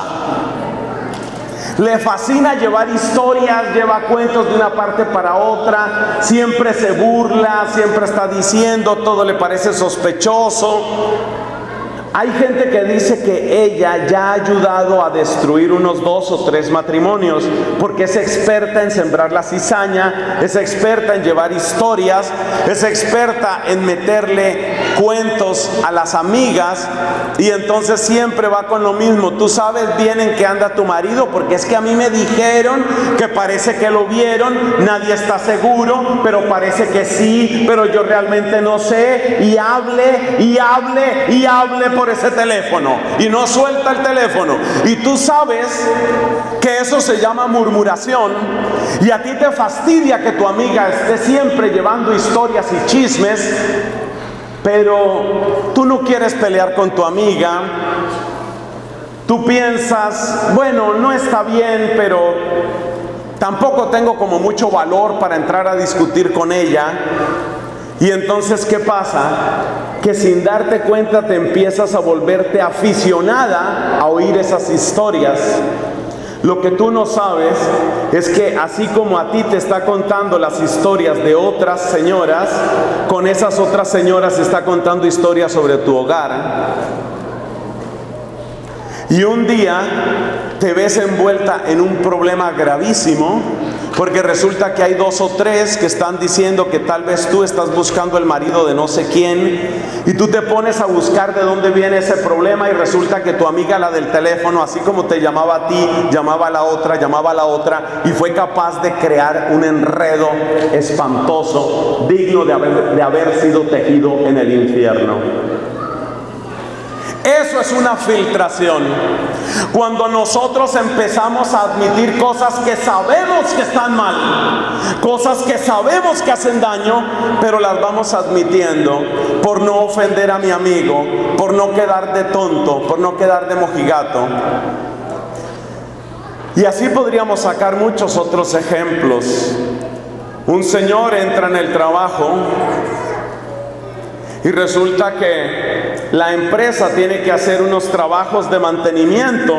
S1: Le fascina llevar historias, lleva cuentos de una parte para otra, siempre se burla, siempre está diciendo, todo le parece sospechoso. Hay gente que dice que ella ya ha ayudado a destruir unos dos o tres matrimonios porque es experta en sembrar la cizaña, es experta en llevar historias, es experta en meterle cuentos a las amigas y entonces siempre va con lo mismo. Tú sabes bien en qué anda tu marido porque es que a mí me dijeron que parece que lo vieron, nadie está seguro, pero parece que sí, pero yo realmente no sé, y hable y hable y hable por ese teléfono y no suelta el teléfono, y tú sabes que eso se llama murmuración y a ti te fastidia que tu amiga esté siempre llevando historias y chismes, pero tú no quieres pelear con tu amiga. Tú piensas, bueno, no está bien, pero tampoco tengo como mucho valor para entrar a discutir con ella. Y entonces, ¿qué pasa? Que sin darte cuenta te empiezas a volverte aficionada a oír esas historias. Lo que tú no sabes es que así como a ti te está contando las historias de otras señoras, con esas otras señoras está contando historias sobre tu hogar. Y un día te ves envuelta en un problema gravísimo, porque resulta que hay dos o tres que están diciendo que tal vez tú estás buscando el marido de no sé quién, y tú te pones a buscar de dónde viene ese problema, y resulta que tu amiga, la del teléfono, así como te llamaba a ti, llamaba a la otra, llamaba a la otra, y fue capaz de crear un enredo espantoso, digno de haber, de haber sido tejido en el infierno. Eso es una filtración. Cuando nosotros empezamos a admitir cosas que sabemos que están mal, cosas que sabemos que hacen daño, pero las vamos admitiendo por no ofender a mi amigo, por no quedar de tonto, por no quedar de mojigato. Y así podríamos sacar muchos otros ejemplos. Un señor entra en el trabajo y resulta que la empresa tiene que hacer unos trabajos de mantenimiento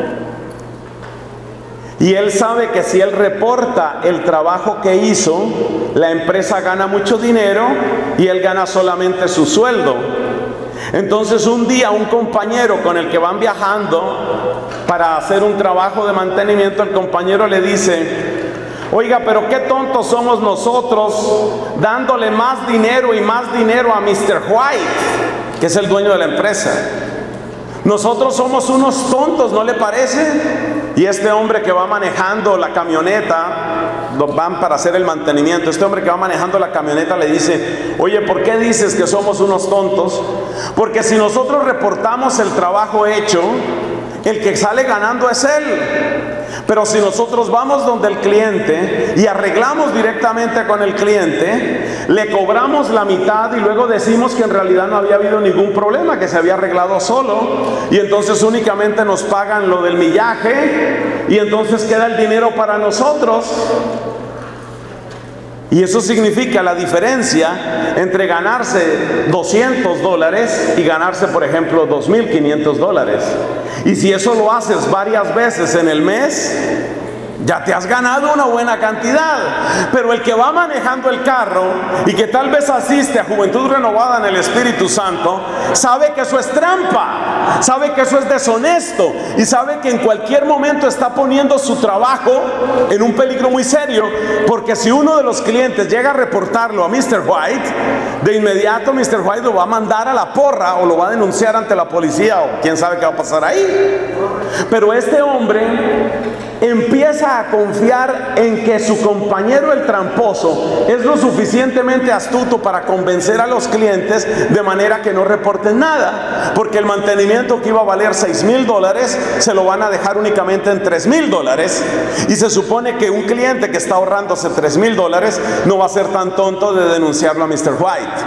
S1: y él sabe que si él reporta el trabajo que hizo, la empresa gana mucho dinero y él gana solamente su sueldo. Entonces un día un compañero con el que van viajando para hacer un trabajo de mantenimiento, el compañero le dice: oiga, pero qué tontos somos nosotros dándole más dinero y más dinero a mister White, que es el dueño de la empresa. Nosotros somos unos tontos, ¿no le parece? Y este hombre que va manejando la camioneta, van para hacer el mantenimiento, este hombre que va manejando la camioneta le dice: oye, ¿por qué dices que somos unos tontos? Porque si nosotros reportamos el trabajo hecho, el que sale ganando es él. Pero si nosotros vamos donde el cliente y arreglamos directamente con el cliente, le cobramos la mitad y luego decimos que en realidad no había habido ningún problema, que se había arreglado solo, y entonces únicamente nos pagan lo del millaje y entonces queda el dinero para nosotros. Y eso significa la diferencia entre ganarse doscientos dólares y ganarse, por ejemplo, dos mil quinientos dólares. Y si eso lo haces varias veces en el mes, ya te has ganado una buena cantidad. Pero el que va manejando el carro y que tal vez asiste a Juventud Renovada en el Espíritu Santo, sabe que eso es trampa, sabe que eso es deshonesto y sabe que en cualquier momento está poniendo su trabajo en un peligro muy serio, porque si uno de los clientes llega a reportarlo a mister White, de inmediato mister White lo va a mandar a la porra o lo va a denunciar ante la policía o quién sabe qué va a pasar ahí. Pero este hombre empieza a confiar en que su compañero el tramposo es lo suficientemente astuto para convencer a los clientes de manera que no reporten nada, porque el mantenimiento que iba a valer seis mil dólares se lo van a dejar únicamente en tres mil dólares, y se supone que un cliente que está ahorrándose tres mil dólares no va a ser tan tonto de denunciarlo a mister White.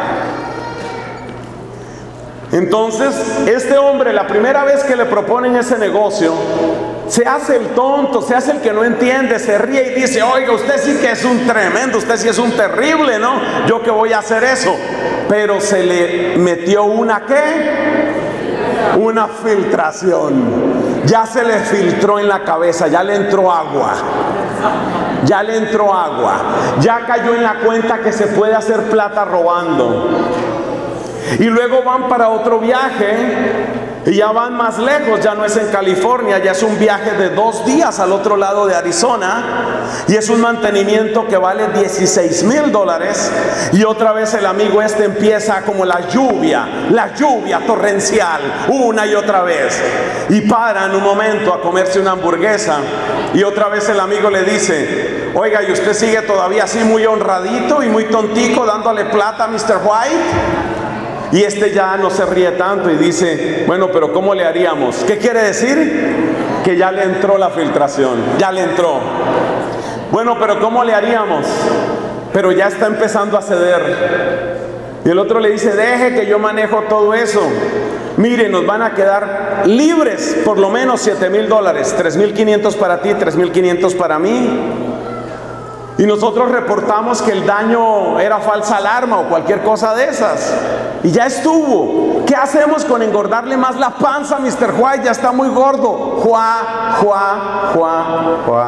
S1: Entonces este hombre, la primera vez que le proponen ese negocio, se hace el tonto, se hace el que no entiende, se ríe y dice: oiga, usted sí que es un tremendo, usted sí es un terrible, ¿no? Yo que voy a hacer eso. Pero se le metió una ¿qué? Una filtración. Ya se le filtró en la cabeza, ya le entró agua. Ya le entró agua. Ya cayó en la cuenta que se puede hacer plata robando. Y luego van para otro viaje y ya van más lejos, ya no es en California, ya es un viaje de dos días al otro lado de Arizona, y es un mantenimiento que vale dieciséis mil dólares. Y otra vez el amigo este empieza como la lluvia, la lluvia torrencial, una y otra vez, y paran un momento a comerse una hamburguesa, y otra vez el amigo le dice: oiga, ¿y usted sigue todavía así muy honradito y muy tontico dándole plata a mister White? Y este ya no se ríe tanto y dice: bueno, pero ¿cómo le haríamos? ¿Qué quiere decir? Que ya le entró la filtración, ya le entró. Bueno, pero ¿cómo le haríamos? Pero ya está empezando a ceder. Y el otro le dice: deje que yo manejo todo eso. Mire, nos van a quedar libres por lo menos siete mil dólares, tres mil quinientos para ti, tres mil quinientos para mí. Y nosotros reportamos que el daño era falsa alarma o cualquier cosa de esas, y ya estuvo. ¿Qué hacemos con engordarle más la panza a mister White? Ya está muy gordo. Juá, juá, juá, juá.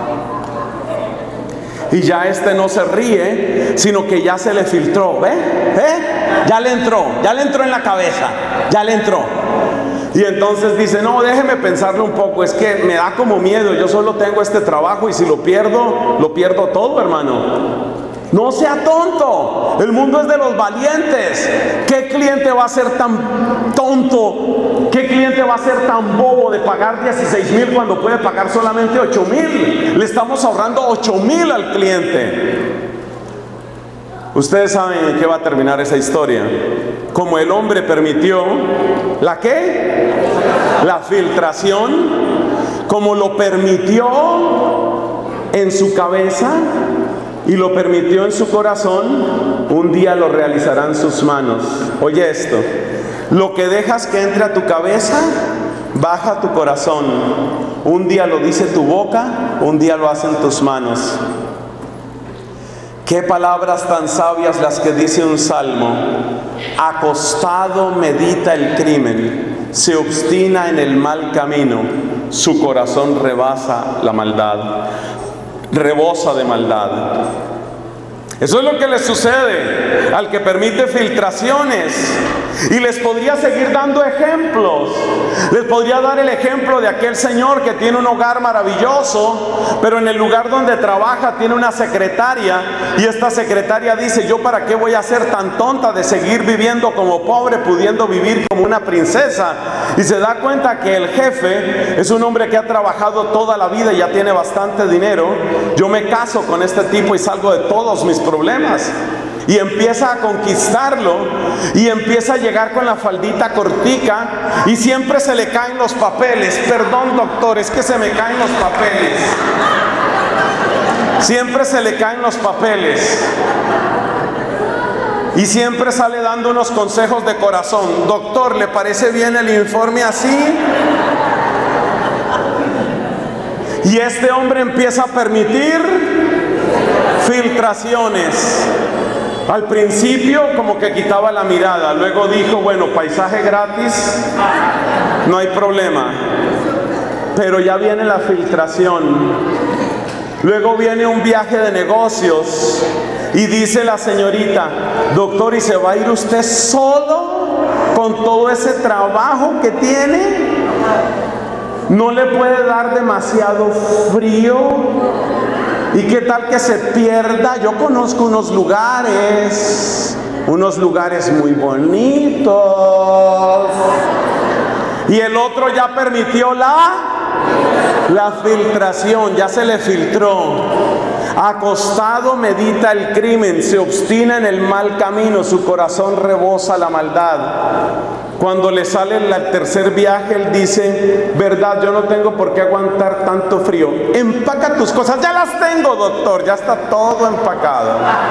S1: Y ya este no se ríe, sino que ya se le filtró. ¿Ve? ¿Ve? Ya le entró, ya le entró en la cabeza, ya le entró. Y entonces dice: no, déjeme pensarlo un poco, es que me da como miedo, yo solo tengo este trabajo y si lo pierdo, lo pierdo todo, hermano. No sea tonto, el mundo es de los valientes. ¿Qué cliente va a ser tan tonto? ¿Qué cliente va a ser tan bobo de pagar dieciséis mil cuando puede pagar solamente ocho mil? Le estamos ahorrando ocho mil al cliente. Ustedes saben en qué va a terminar esa historia. Como el hombre permitió ¿la qué? La filtración, como lo permitió en su cabeza y lo permitió en su corazón, un día lo realizarán sus manos. Oye esto: lo que dejas que entre a tu cabeza, baja a tu corazón. Un día lo dice tu boca, un día lo hacen tus manos. Qué palabras tan sabias las que dice un salmo: acostado medita el crimen, se obstina en el mal camino, su corazón rebasa la maldad, rebosa de maldad. Eso es lo que les sucede al que permite filtraciones. Y les podría seguir dando ejemplos. Les podría dar el ejemplo de aquel señor que tiene un hogar maravilloso, pero en el lugar donde trabaja tiene una secretaria, y esta secretaria dice: yo para qué voy a ser tan tonta de seguir viviendo como pobre, pudiendo vivir como una princesa. Y se da cuenta que el jefe es un hombre que ha trabajado toda la vida y ya tiene bastante dinero. Yo me caso con este tipo y salgo de todos mis problemas. Y empieza a conquistarlo, y empieza a llegar con la faldita cortica, y siempre se le caen los papeles. Perdón, doctor, es que se me caen los papeles. Siempre se le caen los papeles. Y siempre sale dando unos consejos de corazón. Doctor, ¿le parece bien el informe así? Y este hombre empieza a permitir filtraciones. Al principio como que quitaba la mirada, luego dijo: bueno, paisaje gratis, no hay problema. Pero ya viene la filtración. Luego viene un viaje de negocios y dice la señorita: doctor, ¿y se va a ir usted solo con todo ese trabajo que tiene? ¿No le puede dar demasiado frío? ¿Y qué tal que se pierda? Yo conozco unos lugares, unos lugares muy bonitos. Y el otro ya permitió la, la filtración, ya se le filtró. Acostado medita el crimen, se obstina en el mal camino, su corazón rebosa la maldad. Cuando le sale el tercer viaje, él dice: verdad, yo no tengo por qué aguantar tanto frío. Empaca tus cosas. Ya las tengo, doctor, ya está todo empacado.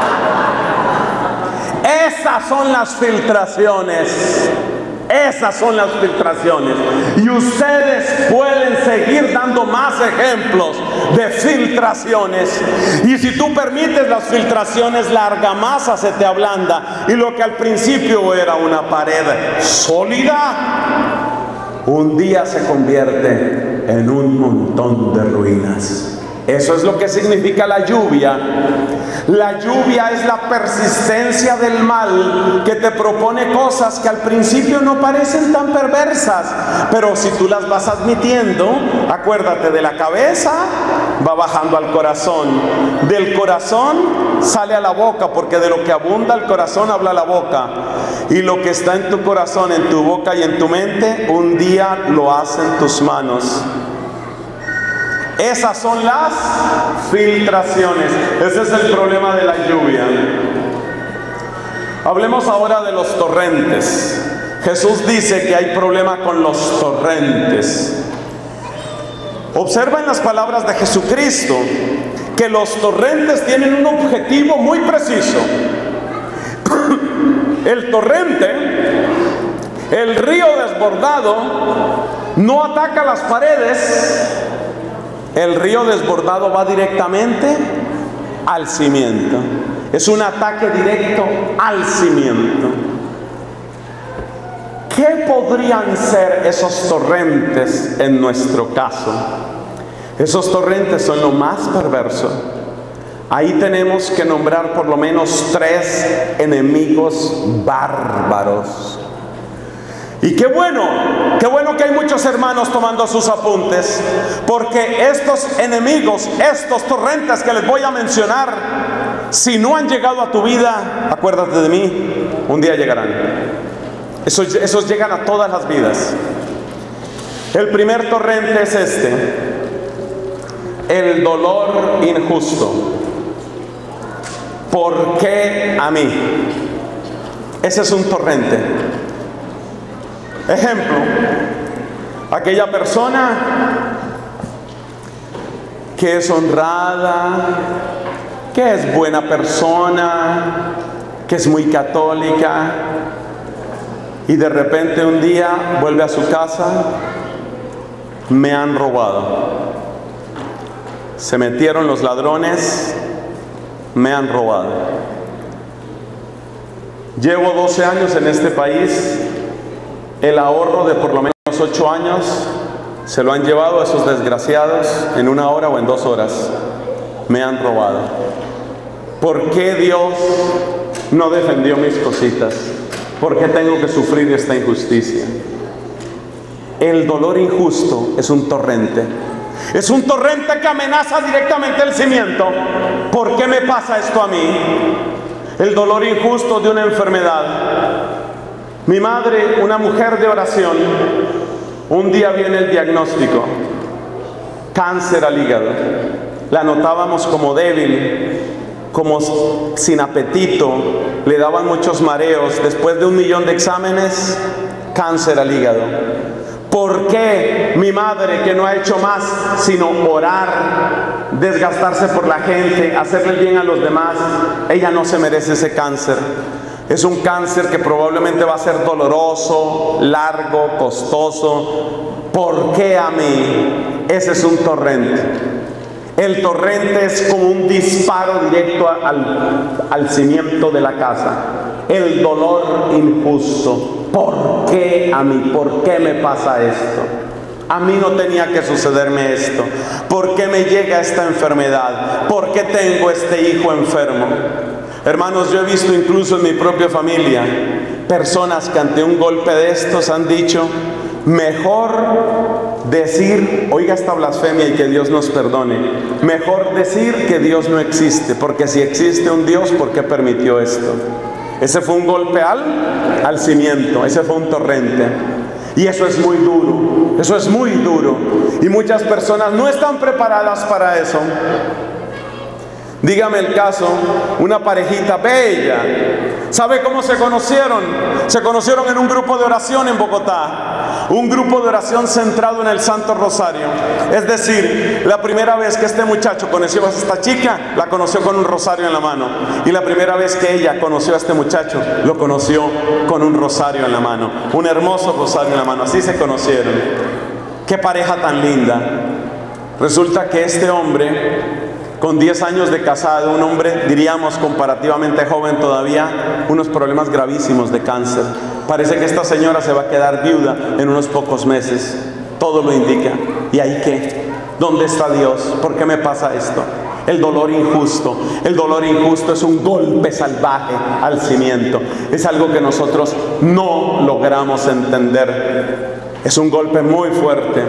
S1: Esas son las filtraciones. Esas son las filtraciones. Y ustedes pueden seguir dando más ejemplos de filtraciones. Y si tú permites las filtraciones, la argamasa se te ablanda. Y lo que al principio era una pared sólida, un día se convierte en un montón de ruinas. Eso es lo que significa la lluvia. La lluvia es la persistencia del mal que te propone cosas que al principio no parecen tan perversas, pero si tú las vas admitiendo, acuérdate, de la cabeza va bajando al corazón, del corazón sale a la boca, porque de lo que abunda el corazón habla la boca, y lo que está en tu corazón, en tu boca y en tu mente, un día lo hacen tus manos. Esas son las filtraciones. Ese es el problema de la lluvia. Hablemos ahora de los torrentes. Jesús dice que hay problema con los torrentes. Observa en las palabras de Jesucristo que los torrentes tienen un objetivo muy preciso. El torrente, el río desbordado, no ataca las paredes. El río desbordado va directamente al cimiento. Es un ataque directo al cimiento. ¿Qué podrían ser esos torrentes en nuestro caso? Esos torrentes son lo más perverso. Ahí tenemos que nombrar por lo menos tres enemigos bárbaros. Y qué bueno, qué bueno que hay muchos hermanos tomando sus apuntes, porque estos enemigos, estos torrentes que les voy a mencionar, si no han llegado a tu vida, acuérdate de mí, un día llegarán. Esos, esos llegan a todas las vidas. El primer torrente es este: el dolor injusto. ¿Por qué a mí? Ese es un torrente. Ejemplo, aquella persona que es honrada, que es buena persona, que es muy católica, y de repente un día vuelve a su casa: me han robado, se metieron los ladrones, me han robado. Llevo doce años en este país. El ahorro de por lo menos ocho años se lo han llevado a esos desgraciados en una hora o en dos horas. Me han robado. ¿Por qué Dios no defendió mis cositas? ¿Por qué tengo que sufrir esta injusticia? El dolor injusto es un torrente. Es un torrente que amenaza directamente el cimiento. ¿Por qué me pasa esto a mí? El dolor injusto de una enfermedad. Mi madre, una mujer de oración, un día viene el diagnóstico: cáncer al hígado. La notábamos como débil, como sin apetito, le daban muchos mareos. Después de un millón de exámenes, cáncer al hígado. ¿Por qué mi madre, que no ha hecho más sino orar, desgastarse por la gente, hacerle bien a los demás, ella no se merece ese cáncer? Es un cáncer que probablemente va a ser doloroso, largo, costoso. ¿Por qué a mí? Ese es un torrente. El torrente es como un disparo directo al, al cimiento de la casa. El dolor injusto. ¿Por qué a mí? ¿Por qué me pasa esto? A mí no tenía que sucederme esto. ¿Por qué me llega esta enfermedad? ¿Por qué tengo este hijo enfermo? Hermanos, yo he visto incluso en mi propia familia personas que ante un golpe de estos han dicho: mejor decir, oiga esta blasfemia y que Dios nos perdone, mejor decir que Dios no existe, porque si existe un Dios, ¿por qué permitió esto? Ese fue un golpe al, al cimiento, ese fue un torrente. Y eso es muy duro, eso es muy duro. Y muchas personas no están preparadas para eso. Dígame el caso, una parejita bella. ¿Sabe cómo se conocieron? Se conocieron en un grupo de oración en Bogotá. Un grupo de oración centrado en el Santo Rosario. Es decir, la primera vez que este muchacho conoció a esta chica, la conoció con un rosario en la mano. Y la primera vez que ella conoció a este muchacho, lo conoció con un rosario en la mano. Un hermoso rosario en la mano. Así se conocieron. ¡Qué pareja tan linda! Resulta que este hombre, con diez años de casado, un hombre, diríamos, comparativamente joven todavía, unos problemas gravísimos de cáncer. Parece que esta señora se va a quedar viuda en unos pocos meses. Todo lo indica. ¿Y ahí qué? ¿Dónde está Dios? ¿Por qué me pasa esto? El dolor injusto. El dolor injusto es un golpe salvaje al cimiento. Es algo que nosotros no logramos entender. Es un golpe muy fuerte.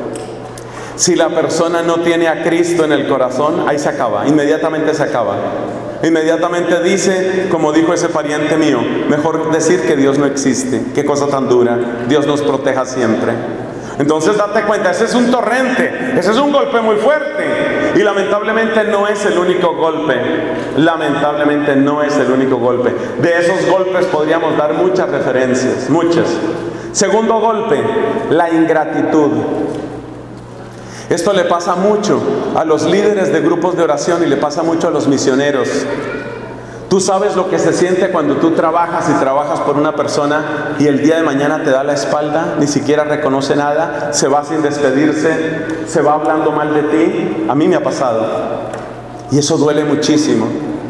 S1: Si la persona no tiene a Cristo en el corazón, ahí se acaba, inmediatamente se acaba. Inmediatamente dice, como dijo ese pariente mío, mejor decir que Dios no existe. Qué cosa tan dura. Dios nos proteja siempre. Entonces date cuenta, ese es un torrente, ese es un golpe muy fuerte. Y lamentablemente no es el único golpe. Lamentablemente no es el único golpe. De esos golpes podríamos dar muchas referencias, muchas. Segundo golpe, la ingratitud. Esto le pasa mucho a los líderes de grupos de oración y le pasa mucho a los misioneros. Tú sabes lo que se siente cuando tú trabajas y trabajas por una persona y el día de mañana te da la espalda, ni siquiera reconoce nada, se va sin despedirse, se va hablando mal de ti. A mí me ha pasado. Y eso duele muchísimo.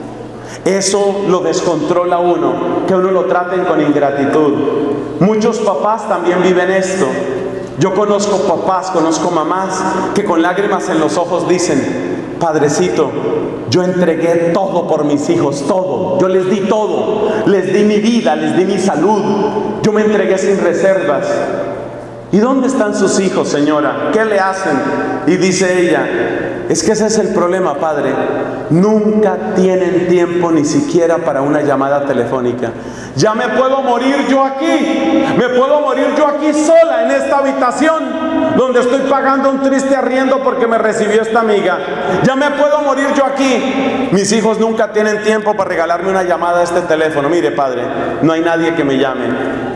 S1: Eso lo descontrola a uno, que a uno lo traten con ingratitud. Muchos papás también viven esto. Yo conozco papás, conozco mamás que con lágrimas en los ojos dicen: Padrecito, yo entregué todo por mis hijos, todo. Yo les di todo, les di mi vida, les di mi salud. Yo me entregué sin reservas. ¿Y dónde están sus hijos, señora? ¿Qué le hacen? Y dice ella: es que ese es el problema, padre. Nunca tienen tiempo ni siquiera para una llamada telefónica. Ya me puedo morir yo aquí. Me puedo morir yo aquí sola en esta habitación donde estoy pagando un triste arriendo porque me recibió esta amiga. Ya me puedo morir yo aquí. Mis hijos nunca tienen tiempo para regalarme una llamada a este teléfono. Mire, padre, no hay nadie que me llame.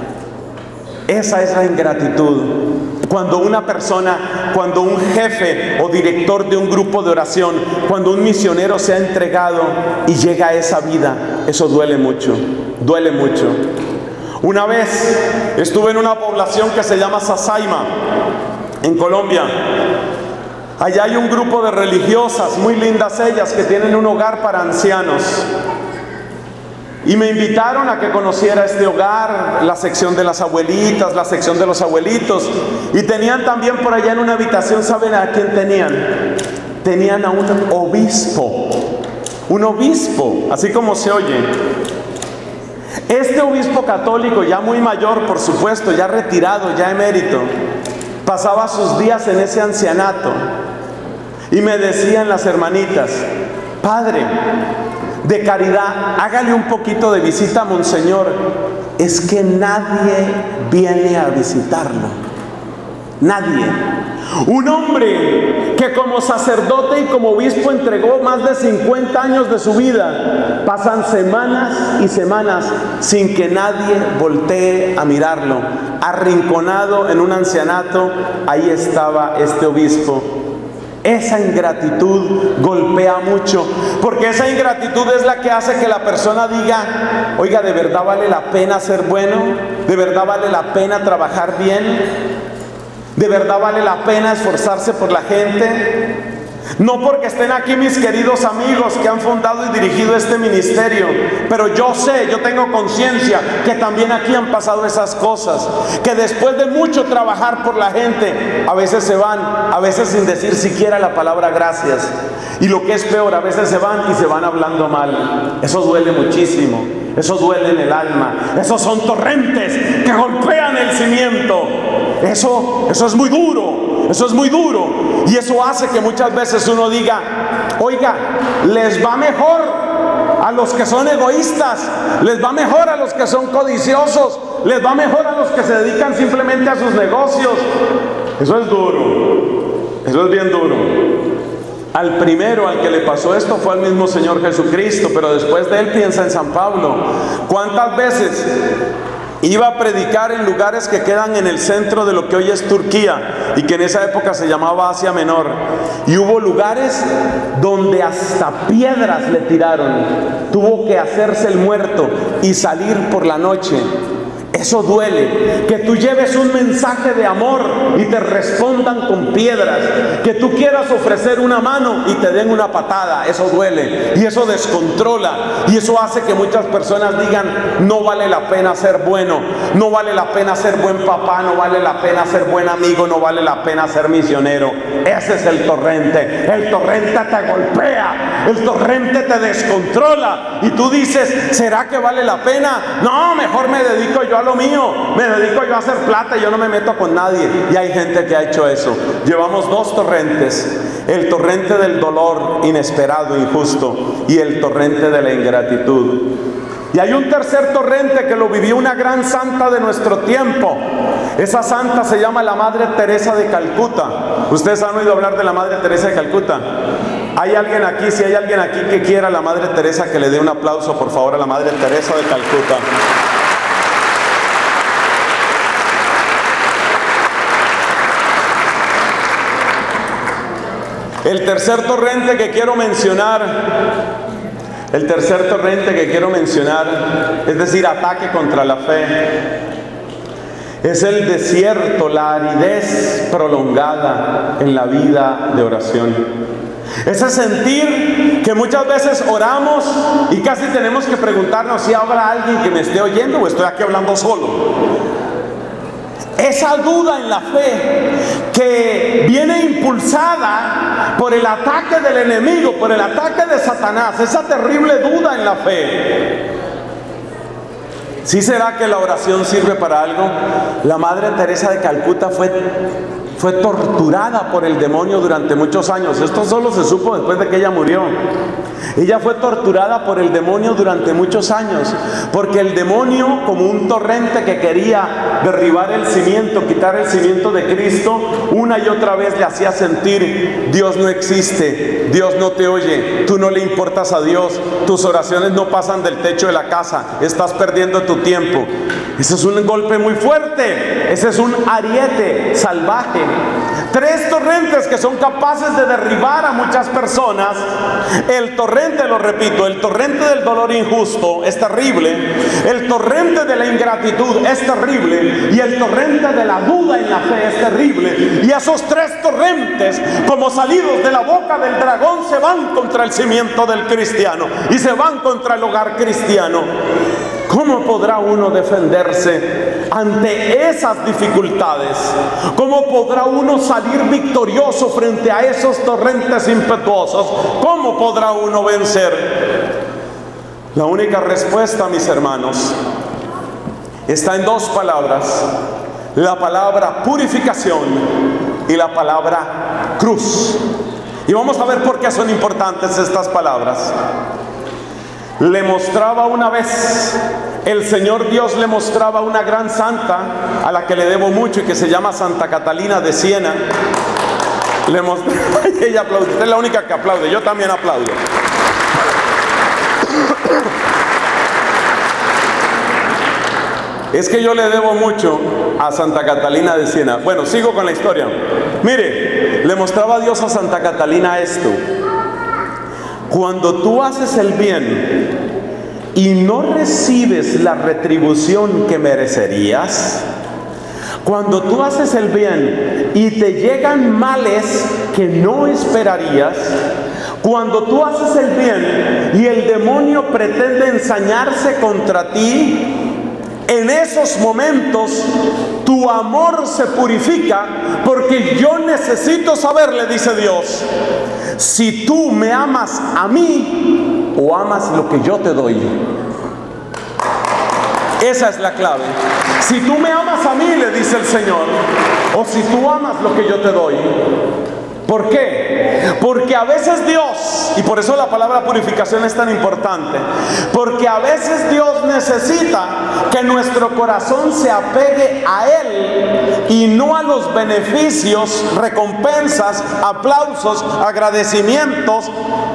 S1: Esa es la ingratitud. Cuando una persona, cuando un jefe o director de un grupo de oración, cuando un misionero se ha entregado y llega a esa vida, eso duele mucho, duele mucho. Una vez estuve en una población que se llama Sasaima, en Colombia. Allá hay un grupo de religiosas, muy lindas ellas, que tienen un hogar para ancianos. Y me invitaron a que conociera este hogar, la sección de las abuelitas, la sección de los abuelitos. Y tenían también por allá en una habitación, ¿saben a quién tenían? Tenían a un obispo, un obispo, así como se oye. Este obispo católico, ya muy mayor, por supuesto, ya retirado, ya emérito, pasaba sus días en ese ancianato y me decían las hermanitas: padre, de caridad, hágale un poquito de visita a Monseñor. Es que nadie viene a visitarlo. Nadie. Un hombre que como sacerdote y como obispo entregó más de cincuenta años de su vida, pasan semanas y semanas sin que nadie voltee a mirarlo. Arrinconado en un ancianato, ahí estaba este obispo. Esa ingratitud golpea mucho, porque esa ingratitud es la que hace que la persona diga: oiga, ¿de verdad vale la pena ser bueno? ¿De verdad vale la pena trabajar bien? ¿De verdad vale la pena esforzarse por la gente? No porque estén aquí mis queridos amigos que han fundado y dirigido este ministerio, pero yo sé, yo tengo conciencia que también aquí han pasado esas cosas, que después de mucho trabajar por la gente, a veces se van, a veces sin decir siquiera la palabra gracias, y lo que es peor, a veces se van y se van hablando mal. Eso duele muchísimo, eso duele en el alma, esos son torrentes que golpean el cimiento. Eso, eso es muy duro, eso es muy duro. Y eso hace que muchas veces uno diga: oiga, les va mejor a los que son egoístas, les va mejor a los que son codiciosos, les va mejor a los que se dedican simplemente a sus negocios. Eso es duro, eso es bien duro. Al primero al que le pasó esto fue al mismo Señor Jesucristo, pero después de él piensa en San Pablo. ¿Cuántas veces iba a predicar en lugares que quedan en el centro de lo que hoy es Turquía y que en esa época se llamaba Asia Menor? Y hubo lugares donde hasta piedras le tiraron. Tuvo que hacerse el muerto y salir por la noche. Eso duele, que tú lleves un mensaje de amor y te respondan con piedras, que tú quieras ofrecer una mano y te den una patada. Eso duele y eso descontrola, y eso hace que muchas personas digan: no vale la pena ser bueno, no vale la pena ser buen papá, no vale la pena ser buen amigo, no vale la pena ser misionero. Ese es el torrente. El torrente te golpea, el torrente te descontrola y tú dices: ¿será que vale la pena? No, mejor me dedico yo a lo mío, me dedico yo a hacer plata y yo no me meto con nadie. Y hay gente que ha hecho eso. Llevamos dos torrentes: el torrente del dolor inesperado, injusto, y el torrente de la ingratitud. Y hay un tercer torrente que lo vivió una gran santa de nuestro tiempo. Esa santa se llama la Madre Teresa de Calcuta. ¿Ustedes han oído hablar de la Madre Teresa de Calcuta? ¿Hay alguien aquí? Si hay alguien aquí que quiera a la Madre Teresa, que le dé un aplauso por favor a la Madre Teresa de Calcuta. El tercer torrente que quiero mencionar, el tercer torrente que quiero mencionar, es decir, ataque contra la fe, es el desierto, la aridez prolongada en la vida de oración. Ese sentir que muchas veces oramos y casi tenemos que preguntarnos si habrá alguien que me esté oyendo o estoy aquí hablando solo. Esa duda en la fe que viene impulsada por el ataque del enemigo, por el ataque de Satanás, esa terrible duda en la fe. ¿Sí será que la oración sirve para algo? La Madre Teresa de Calcuta fue, fue torturada por el demonio durante muchos años. Esto solo se supo después de que ella murió. Ella fue torturada por el demonio durante muchos años, porque el demonio, como un torrente que quería derribar el cimiento, quitar el cimiento de Cristo, una y otra vez le hacía sentir: Dios no existe, Dios no te oye, tú no le importas a Dios, tus oraciones no pasan del techo de la casa, estás perdiendo tu tiempo. Ese es un golpe muy fuerte, ese es un ariete salvaje. Tres torrentes que son capaces de derribar a muchas personas. El torrente, lo repito, el torrente del dolor injusto es terrible, el torrente de la ingratitud es terrible, y el torrente de la duda en la fe es terrible. Y esos tres torrentes, como salidos de la boca del dragón, se van contra el cimiento del cristiano y se van contra el hogar cristiano. ¿Cómo podrá uno defenderse ante esas dificultades? ¿Cómo podrá uno salir victorioso frente a esos torrentes impetuosos? ¿Cómo podrá uno vencer? La única respuesta, mis hermanos, está en dos palabras: la palabra purificación y la palabra cruz. Y vamos a ver por qué son importantes estas palabras. Le mostraba una vez, el Señor Dios le mostraba una gran santa a la que le debo mucho y que se llama Santa Catalina de Siena. Le mostraba, ella aplaude, usted es la única que aplaude, yo también aplaudo. Es que yo le debo mucho a Santa Catalina de Siena. Bueno, sigo con la historia. Mire, le mostraba a Dios a Santa Catalina esto: cuando tú haces el bien y no recibes la retribución que merecerías, cuando tú haces el bien y te llegan males que no esperarías, cuando tú haces el bien y el demonio pretende ensañarse contra ti, en esos momentos tu amor se purifica, porque yo necesito saber, le dice Dios, si tú me amas a mí o amas lo que yo te doy. Esa es la clave. Si tú me amas a mí, le dice el Señor, o si tú amas lo que yo te doy. ¿Por qué? Porque a veces Dios, y por eso la palabra purificación es tan importante, porque a veces Dios necesita que nuestro corazón se apegue a Él y no a los beneficios, recompensas, aplausos, agradecimientos,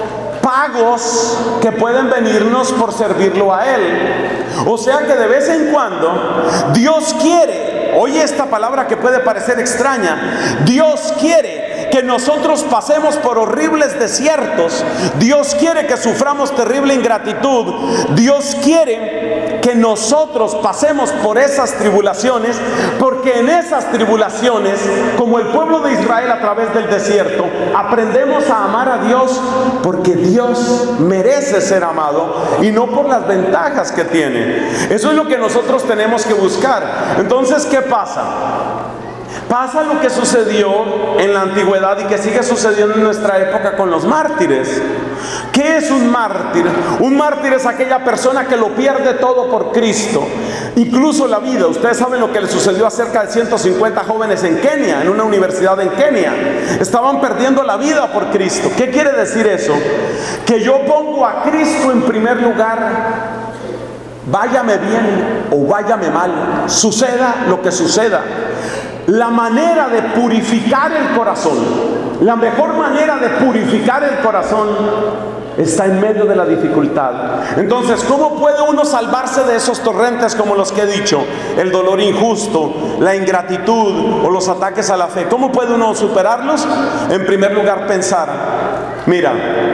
S1: pagos que pueden venirnos por servirlo a Él. O sea que de vez en cuando Dios quiere, oye esta palabra que puede parecer extraña, Dios quiere que nosotros pasemos por horribles desiertos. Dios quiere que suframos terrible ingratitud. Dios quiere que nosotros pasemos por esas tribulaciones, porque en esas tribulaciones, como el pueblo de Israel a través del desierto, aprendemos a amar a Dios, porque Dios merece ser amado y no por las ventajas que tiene. Eso es lo que nosotros tenemos que buscar. Entonces, ¿qué pasa? Pasa lo que sucedió en la antigüedad y que sigue sucediendo en nuestra época con los mártires. ¿Qué es un mártir? Un mártir es aquella persona que lo pierde todo por Cristo, incluso la vida. Ustedes saben lo que le sucedió a cerca de ciento cincuenta jóvenes en Kenia, en una universidad en Kenia. Estaban perdiendo la vida por Cristo. ¿Qué quiere decir eso? Que yo pongo a Cristo en primer lugar, váyame bien o váyame mal, suceda lo que suceda. La manera de purificar el corazón, la mejor manera de purificar el corazón está en medio de la dificultad. Entonces, ¿cómo puede uno salvarse de esos torrentes como los que he dicho? El dolor injusto, la ingratitud o los ataques a la fe. ¿Cómo puede uno superarlos? En primer lugar, pensar, mira,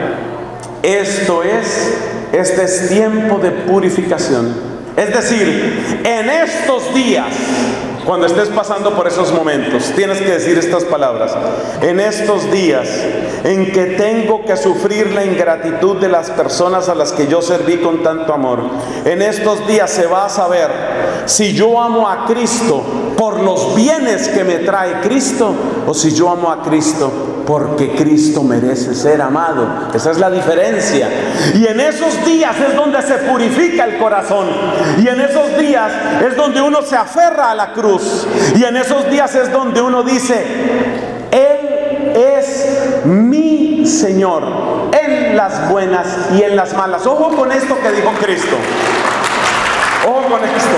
S1: esto es, este es tiempo de purificación. Es decir, en estos días, cuando estés pasando por esos momentos, tienes que decir estas palabras: en estos días en que tengo que sufrir la ingratitud de las personas a las que yo serví con tanto amor, en estos días se va a saber si yo amo a Cristo por los bienes que me trae Cristo, o si yo amo a Cristo porque Cristo merece ser amado. Esa es la diferencia. Y en esos días es donde se purifica el corazón, y en esos días es donde uno se aferra a la cruz, y en esos días es donde uno dice: Él es mi Señor en las buenas y en las malas. Ojo con esto que dijo Cristo. Ojo con esto.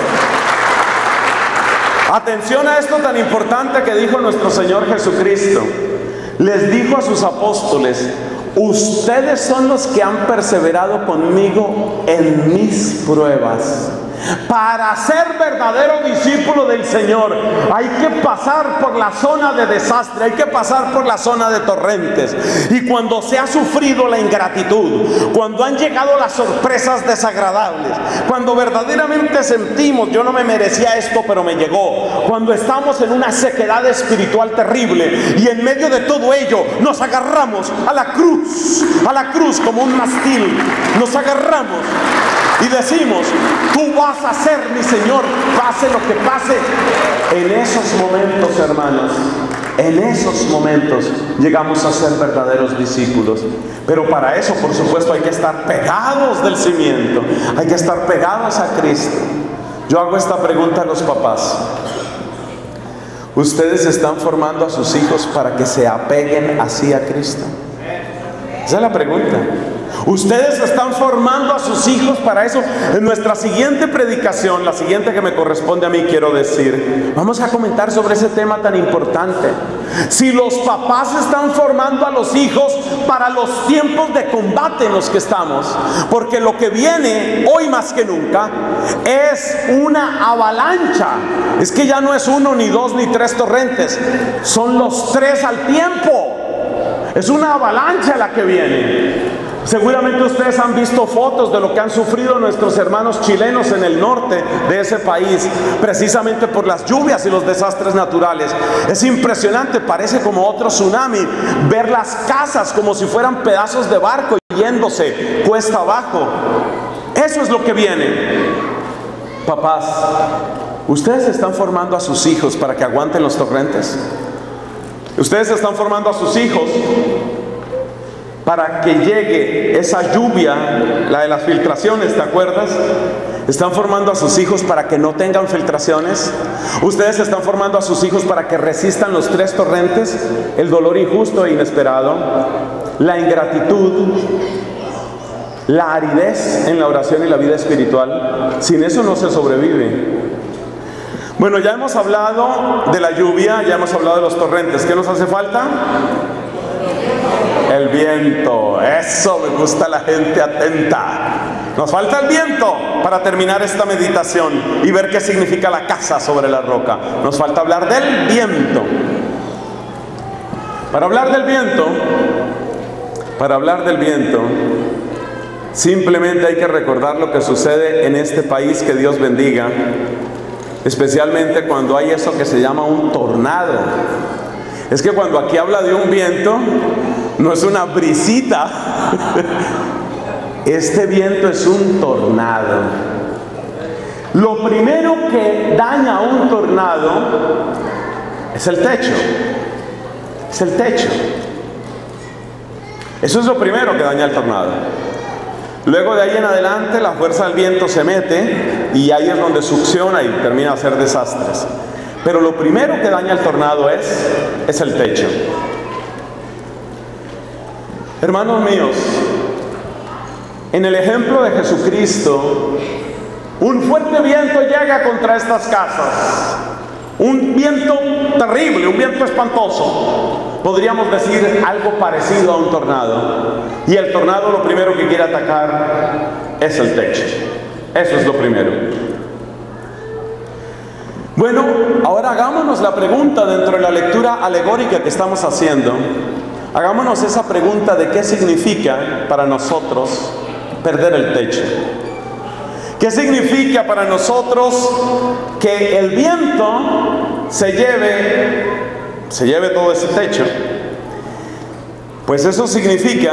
S1: Atención a esto tan importante que dijo nuestro Señor Jesucristo. Les dijo a sus apóstoles: ustedes son los que han perseverado conmigo en mis pruebas. Para ser verdadero discípulo del Señor hay que pasar por la zona de desastre, hay que pasar por la zona de torrentes. Y cuando se ha sufrido la ingratitud, cuando han llegado las sorpresas desagradables, cuando verdaderamente sentimos: yo no me merecía esto pero me llegó, cuando estamos en una sequedad espiritual terrible, y en medio de todo ello nos agarramos a la cruz, a la cruz como un mastil, nos agarramos y decimos, tú vas a ser mi Señor, pase lo que pase. En esos momentos, hermanos, en esos momentos llegamos a ser verdaderos discípulos. Pero para eso, por supuesto, hay que estar pegados del cimiento, hay que estar pegados a Cristo. Yo hago esta pregunta a los papás: ¿ustedes están formando a sus hijos para que se apeguen así a Cristo? Esa es la pregunta. ¿Ustedes están formando a sus hijos para eso? En nuestra siguiente predicación, la siguiente que me corresponde a mí, quiero decir, vamos a comentar sobre ese tema tan importante. Si los papás están formando a los hijos para los tiempos de combate en los que estamos, porque lo que viene hoy más que nunca es una avalancha. Es que ya no es uno, ni dos, ni tres torrentes, son los tres al tiempo. Es una avalancha la que viene. Seguramente ustedes han visto fotos de lo que han sufrido nuestros hermanos chilenos en el norte de ese país, precisamente por las lluvias y los desastres naturales. Es impresionante, parece como otro tsunami, ver las casas como si fueran pedazos de barco yéndose cuesta abajo. Eso es lo que viene. Papás, ¿ustedes están formando a sus hijos para que aguanten los torrentes? ¿Ustedes están formando a sus hijos para que llegue esa lluvia, la de las filtraciones, ¿te acuerdas? ¿Están formando a sus hijos para que no tengan filtraciones? ¿Ustedes están formando a sus hijos para que resistan los tres torrentes? El dolor injusto e inesperado, la ingratitud, la aridez en la oración y la vida espiritual. Sin eso no se sobrevive. Bueno, ya hemos hablado de la lluvia, ya hemos hablado de los torrentes. ¿Qué nos hace falta? El viento. Eso, me gusta la gente atenta. Nos falta el viento para terminar esta meditación y ver qué significa la casa sobre la roca. Nos falta hablar del viento. Para hablar del viento, para hablar del viento, simplemente hay que recordar lo que sucede en este país, que Dios bendiga, especialmente cuando hay eso que se llama un tornado. Es que cuando aquí habla de un viento, no es una brisita. Este viento es un tornado. Lo primero que daña un tornado es el techo. Es el techo. Eso es lo primero que daña el tornado. Luego de ahí en adelante la fuerza del viento se mete y ahí es donde succiona y termina a hacer desastres. Pero lo primero que daña el tornado es, es el techo. Hermanos míos, en el ejemplo de Jesucristo, un fuerte viento llega contra estas casas. Un viento terrible, un viento espantoso. Podríamos decir algo parecido a un tornado. Y el tornado lo primero que quiere atacar es el techo. Eso es lo primero. Bueno, ahora hagámonos la pregunta dentro de la lectura alegórica que estamos haciendo. Hagámonos esa pregunta de qué significa para nosotros perder el techo. ¿Qué significa para nosotros que el viento se lleve, se lleve todo ese techo? Pues eso significa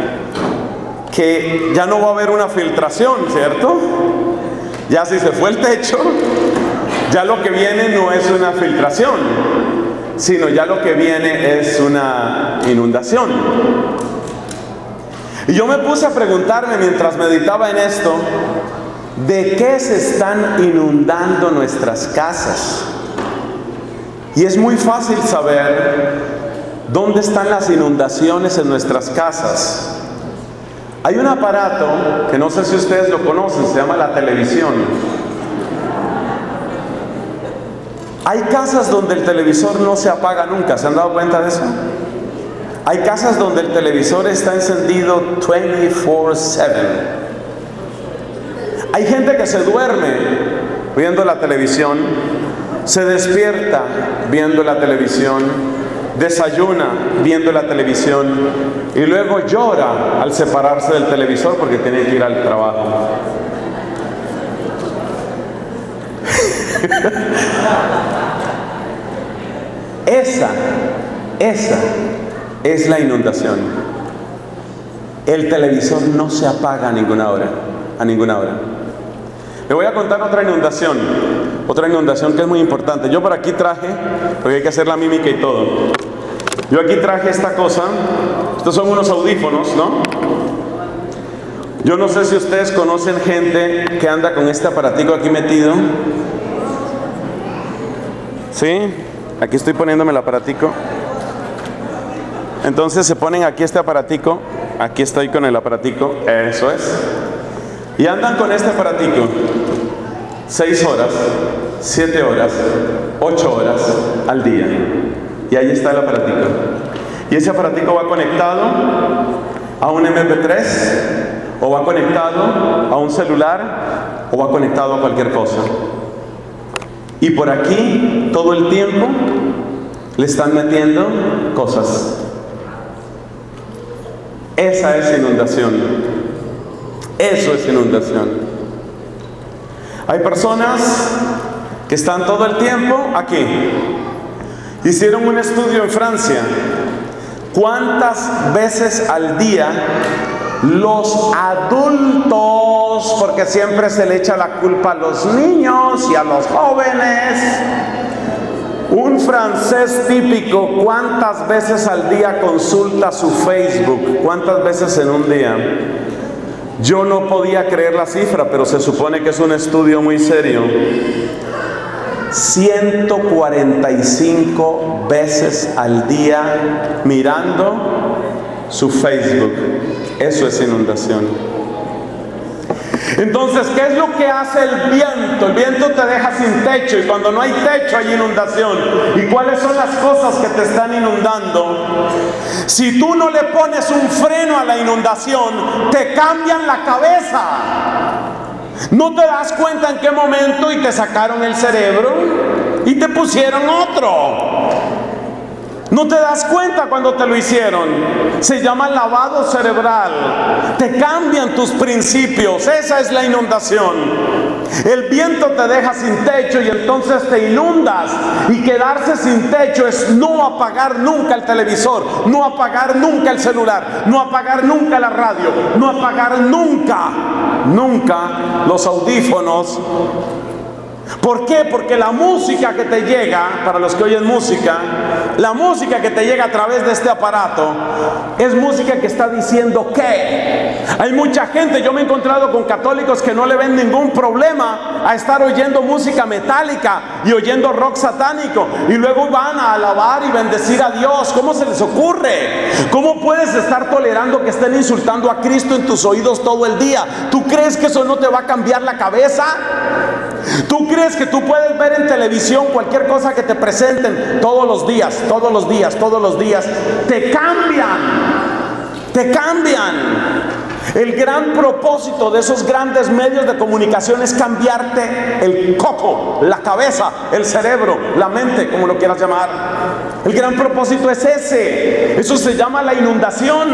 S1: que ya no va a haber una filtración, ¿cierto? Ya si se fue el techo, ya lo que viene no es una filtración, sino ya lo que viene es una inundación. Y yo me puse a preguntarme mientras meditaba en esto, ¿de qué se están inundando nuestras casas? Y es muy fácil saber dónde están las inundaciones en nuestras casas. Hay un aparato que no sé si ustedes lo conocen, se llama la televisión. Hay casas donde el televisor no se apaga nunca, ¿se han dado cuenta de eso? Hay casas donde el televisor está encendido veinticuatro siete. Hay gente que se duerme viendo la televisión, se despierta viendo la televisión, desayuna viendo la televisión y luego llora al separarse del televisor porque tiene que ir al trabajo. Esa, esa es la inundación. El televisor no se apaga a ninguna hora. a ninguna hora. Le voy a contar otra inundación, otra inundación que es muy importante. Yo por aquí traje, porque hay que hacer la mímica y todo. Yo aquí traje esta cosa, estos son unos audífonos, ¿no? Yo no sé si ustedes conocen gente que anda con este aparatico aquí metido. ¿Sí? Aquí estoy poniéndome el aparatico. Entonces se ponen aquí este aparatico, aquí estoy con el aparatico, eso es. Y andan con este aparatico seis horas, siete horas, ocho horas al día. Y ahí está el aparatico. Y ese aparatico va conectado a un eme pe tres, o va conectado a un celular, o va conectado a cualquier cosa. Y por aquí, todo el tiempo, le están metiendo cosas. Esa es inundación. Eso es inundación. Hay personas que están todo el tiempo aquí. Hicieron un estudio en Francia. ¿Cuántas veces al día los adultos, porque siempre se le echa la culpa a los niños y a los jóvenes, un francés típico, cuántas veces al día consulta su Facebook? ¿Cuántas veces en un día? Yo no podía creer la cifra, pero se supone que es un estudio muy serio. ciento cuarenta y cinco veces al día mirando su Facebook. Eso es inundación. Entonces, ¿qué es lo que hace el viento? El viento te deja sin techo, y cuando no hay techo hay inundación. ¿Y cuáles son las cosas que te están inundando? Si tú no le pones un freno a la inundación, te cambian la cabeza. No te das cuenta en qué momento y te sacaron el cerebro y te pusieron otro. No te das cuenta cuando te lo hicieron. Se llama lavado cerebral. Te cambian tus principios. Esa es la inundación. El viento te deja sin techo y entonces te inundas. Y quedarse sin techo es no apagar nunca el televisor, no apagar nunca el celular, no apagar nunca la radio, no apagar nunca, nunca los audífonos. ¿Por qué? Porque la música que te llega, para los que oyen música, la música que te llega a través de este aparato es música que está diciendo que hay mucha gente, yo me he encontrado con católicos que no le ven ningún problema a estar oyendo música metálica y oyendo rock satánico, y luego van a alabar y bendecir a Dios. ¿Cómo se les ocurre? ¿Cómo puedes estar tolerando que estén insultando a Cristo en tus oídos todo el día? ¿Tú crees que eso no te va a cambiar la cabeza? ¿Tú crees que tú puedes ver en televisión cualquier cosa que te presenten todos los días, todos los días, todos los días? Te cambian, te cambian. El gran propósito de esos grandes medios de comunicación es cambiarte el coco, la cabeza, el cerebro, la mente, como lo quieras llamar. El gran propósito es ese. Eso se llama la inundación.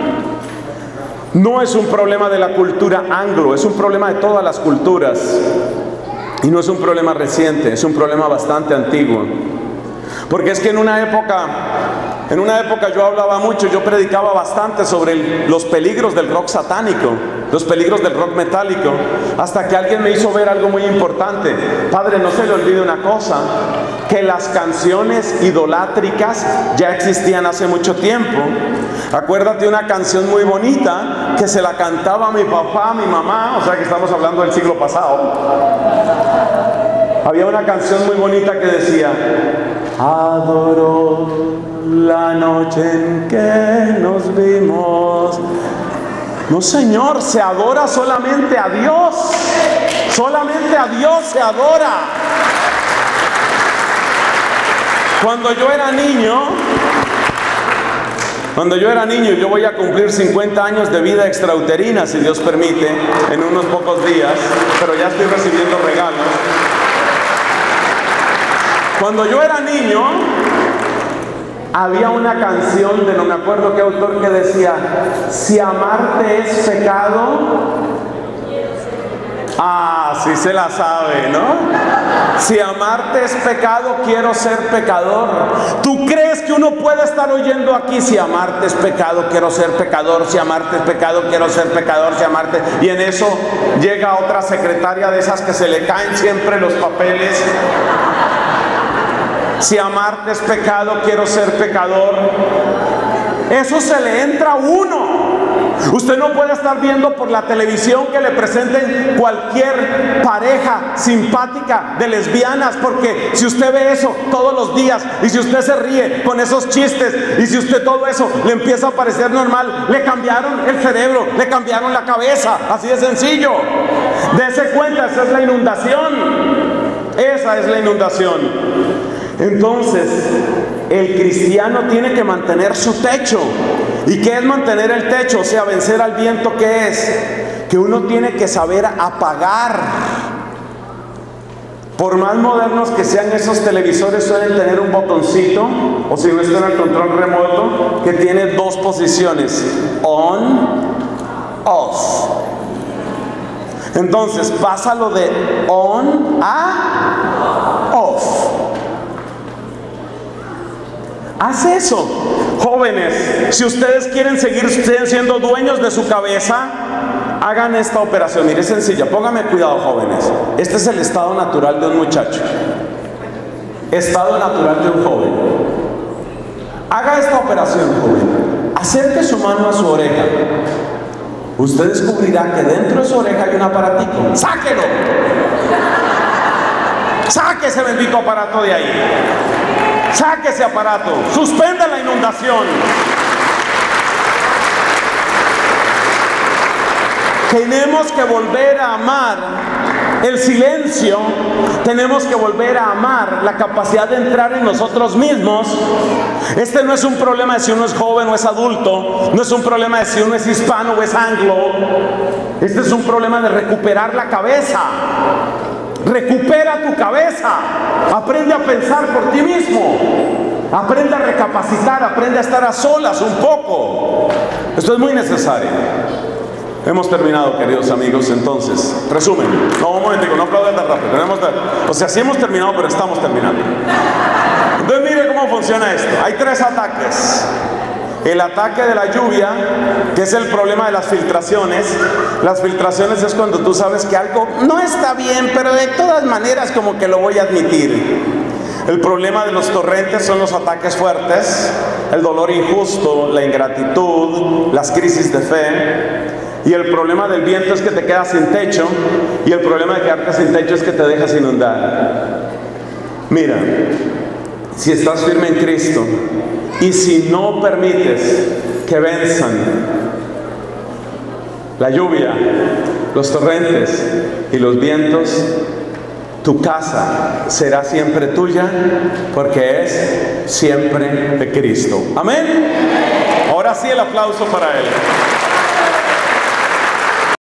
S1: No es un problema de la cultura anglo, es un problema de todas las culturas. Y no es un problema reciente, es un problema bastante antiguo. Porque es que en una época, en una época yo hablaba mucho, yo predicaba bastante sobre el, los peligros del rock satánico, los peligros del rock metálico, hasta que alguien me hizo ver algo muy importante. Padre, no se le olvide una cosa, que las canciones idolátricas ya existían hace mucho tiempo. Acuérdate una canción muy bonita que se la cantaba mi papá, mi mamá, o sea que estamos hablando del siglo pasado. Había una canción muy bonita que decía: adoró la noche en que nos vimos. No, señor, se adora solamente a Dios. Solamente a Dios se adora. Cuando yo era niño, cuando yo era niño, yo voy a cumplir cincuenta años de vida extrauterina, si Dios permite, en unos pocos días, pero ya estoy recibiendo regalos. Cuando yo era niño, había una canción de no me acuerdo qué autor que decía: si amarte es pecado, Ah, sí se la sabe, ¿no? Si amarte es pecado, quiero ser pecador. ¿Tú crees que uno puede estar oyendo aquí, si amarte es pecado, quiero ser pecador, si amarte es pecado, quiero ser pecador, si amarte? Y en eso llega otra secretaria de esas que se le caen siempre los papeles. Si amarte es pecado, quiero ser pecador. Eso se le entra a uno. Usted no puede estar viendo por la televisión que le presenten cualquier pareja simpática de lesbianas, porque si usted ve eso todos los días, y si usted se ríe con esos chistes, y si usted todo eso le empieza a parecer normal, le cambiaron el cerebro, le cambiaron la cabeza, así de sencillo. Dese cuenta, esa es la inundación. Esa es la inundación. Entonces, el cristiano tiene que mantener su techo. ¿Y qué es mantener el techo? O sea, vencer al viento. ¿Qué es? Que uno tiene que saber apagar. Por más modernos que sean esos televisores, suelen tener un botoncito, o si no está en el control remoto, que tiene dos posiciones: on, off. Entonces, pásalo de on a off. Haz eso. Jóvenes, si ustedes quieren seguir siendo dueños de su cabeza, hagan esta operación. Mire, es sencilla. Pónganme cuidado, jóvenes. Este es el estado natural de un muchacho. Estado natural de un joven. Haga esta operación, joven. Acerque su mano a su oreja. Usted descubrirá que dentro de su oreja hay un aparatico. ¡Sáquelo! ¡Saque ese bendito aparato de ahí! Saque ese aparato, suspenda la inundación. Tenemos que volver a amar el silencio. Tenemos que volver a amar la capacidad de entrar en nosotros mismos. Este no es un problema de si uno es joven o es adulto. No es un problema de si uno es hispano o es anglo. Este es un problema de recuperar la cabeza. Recupera tu cabeza. Aprende a pensar por ti mismo. Aprende a recapacitar. Aprende a estar a solas un poco. Esto es muy necesario. Hemos terminado, queridos amigos. Entonces, resumen. No, un momentico, no aplaudan tan rápido. Tenemos de... O sea, sí hemos terminado, pero estamos terminando. Entonces, mire cómo funciona esto. Hay tres ataques. El ataque de la lluvia, que es el problema de las filtraciones. Las filtraciones es cuando tú sabes que algo no está bien, pero de todas maneras como que lo voy a admitir. El problema de los torrentes son los ataques fuertes, el dolor injusto, la ingratitud, las crisis de fe. Y el problema del viento es que te quedas sin techo. Y el problema de quedarte sin techo es que te dejas inundar. Mira, si estás firme en Cristo y si no permites que venzan la lluvia, los torrentes y los vientos, tu casa será siempre tuya, porque es siempre de Cristo. Amén. Ahora sí, el aplauso para Él.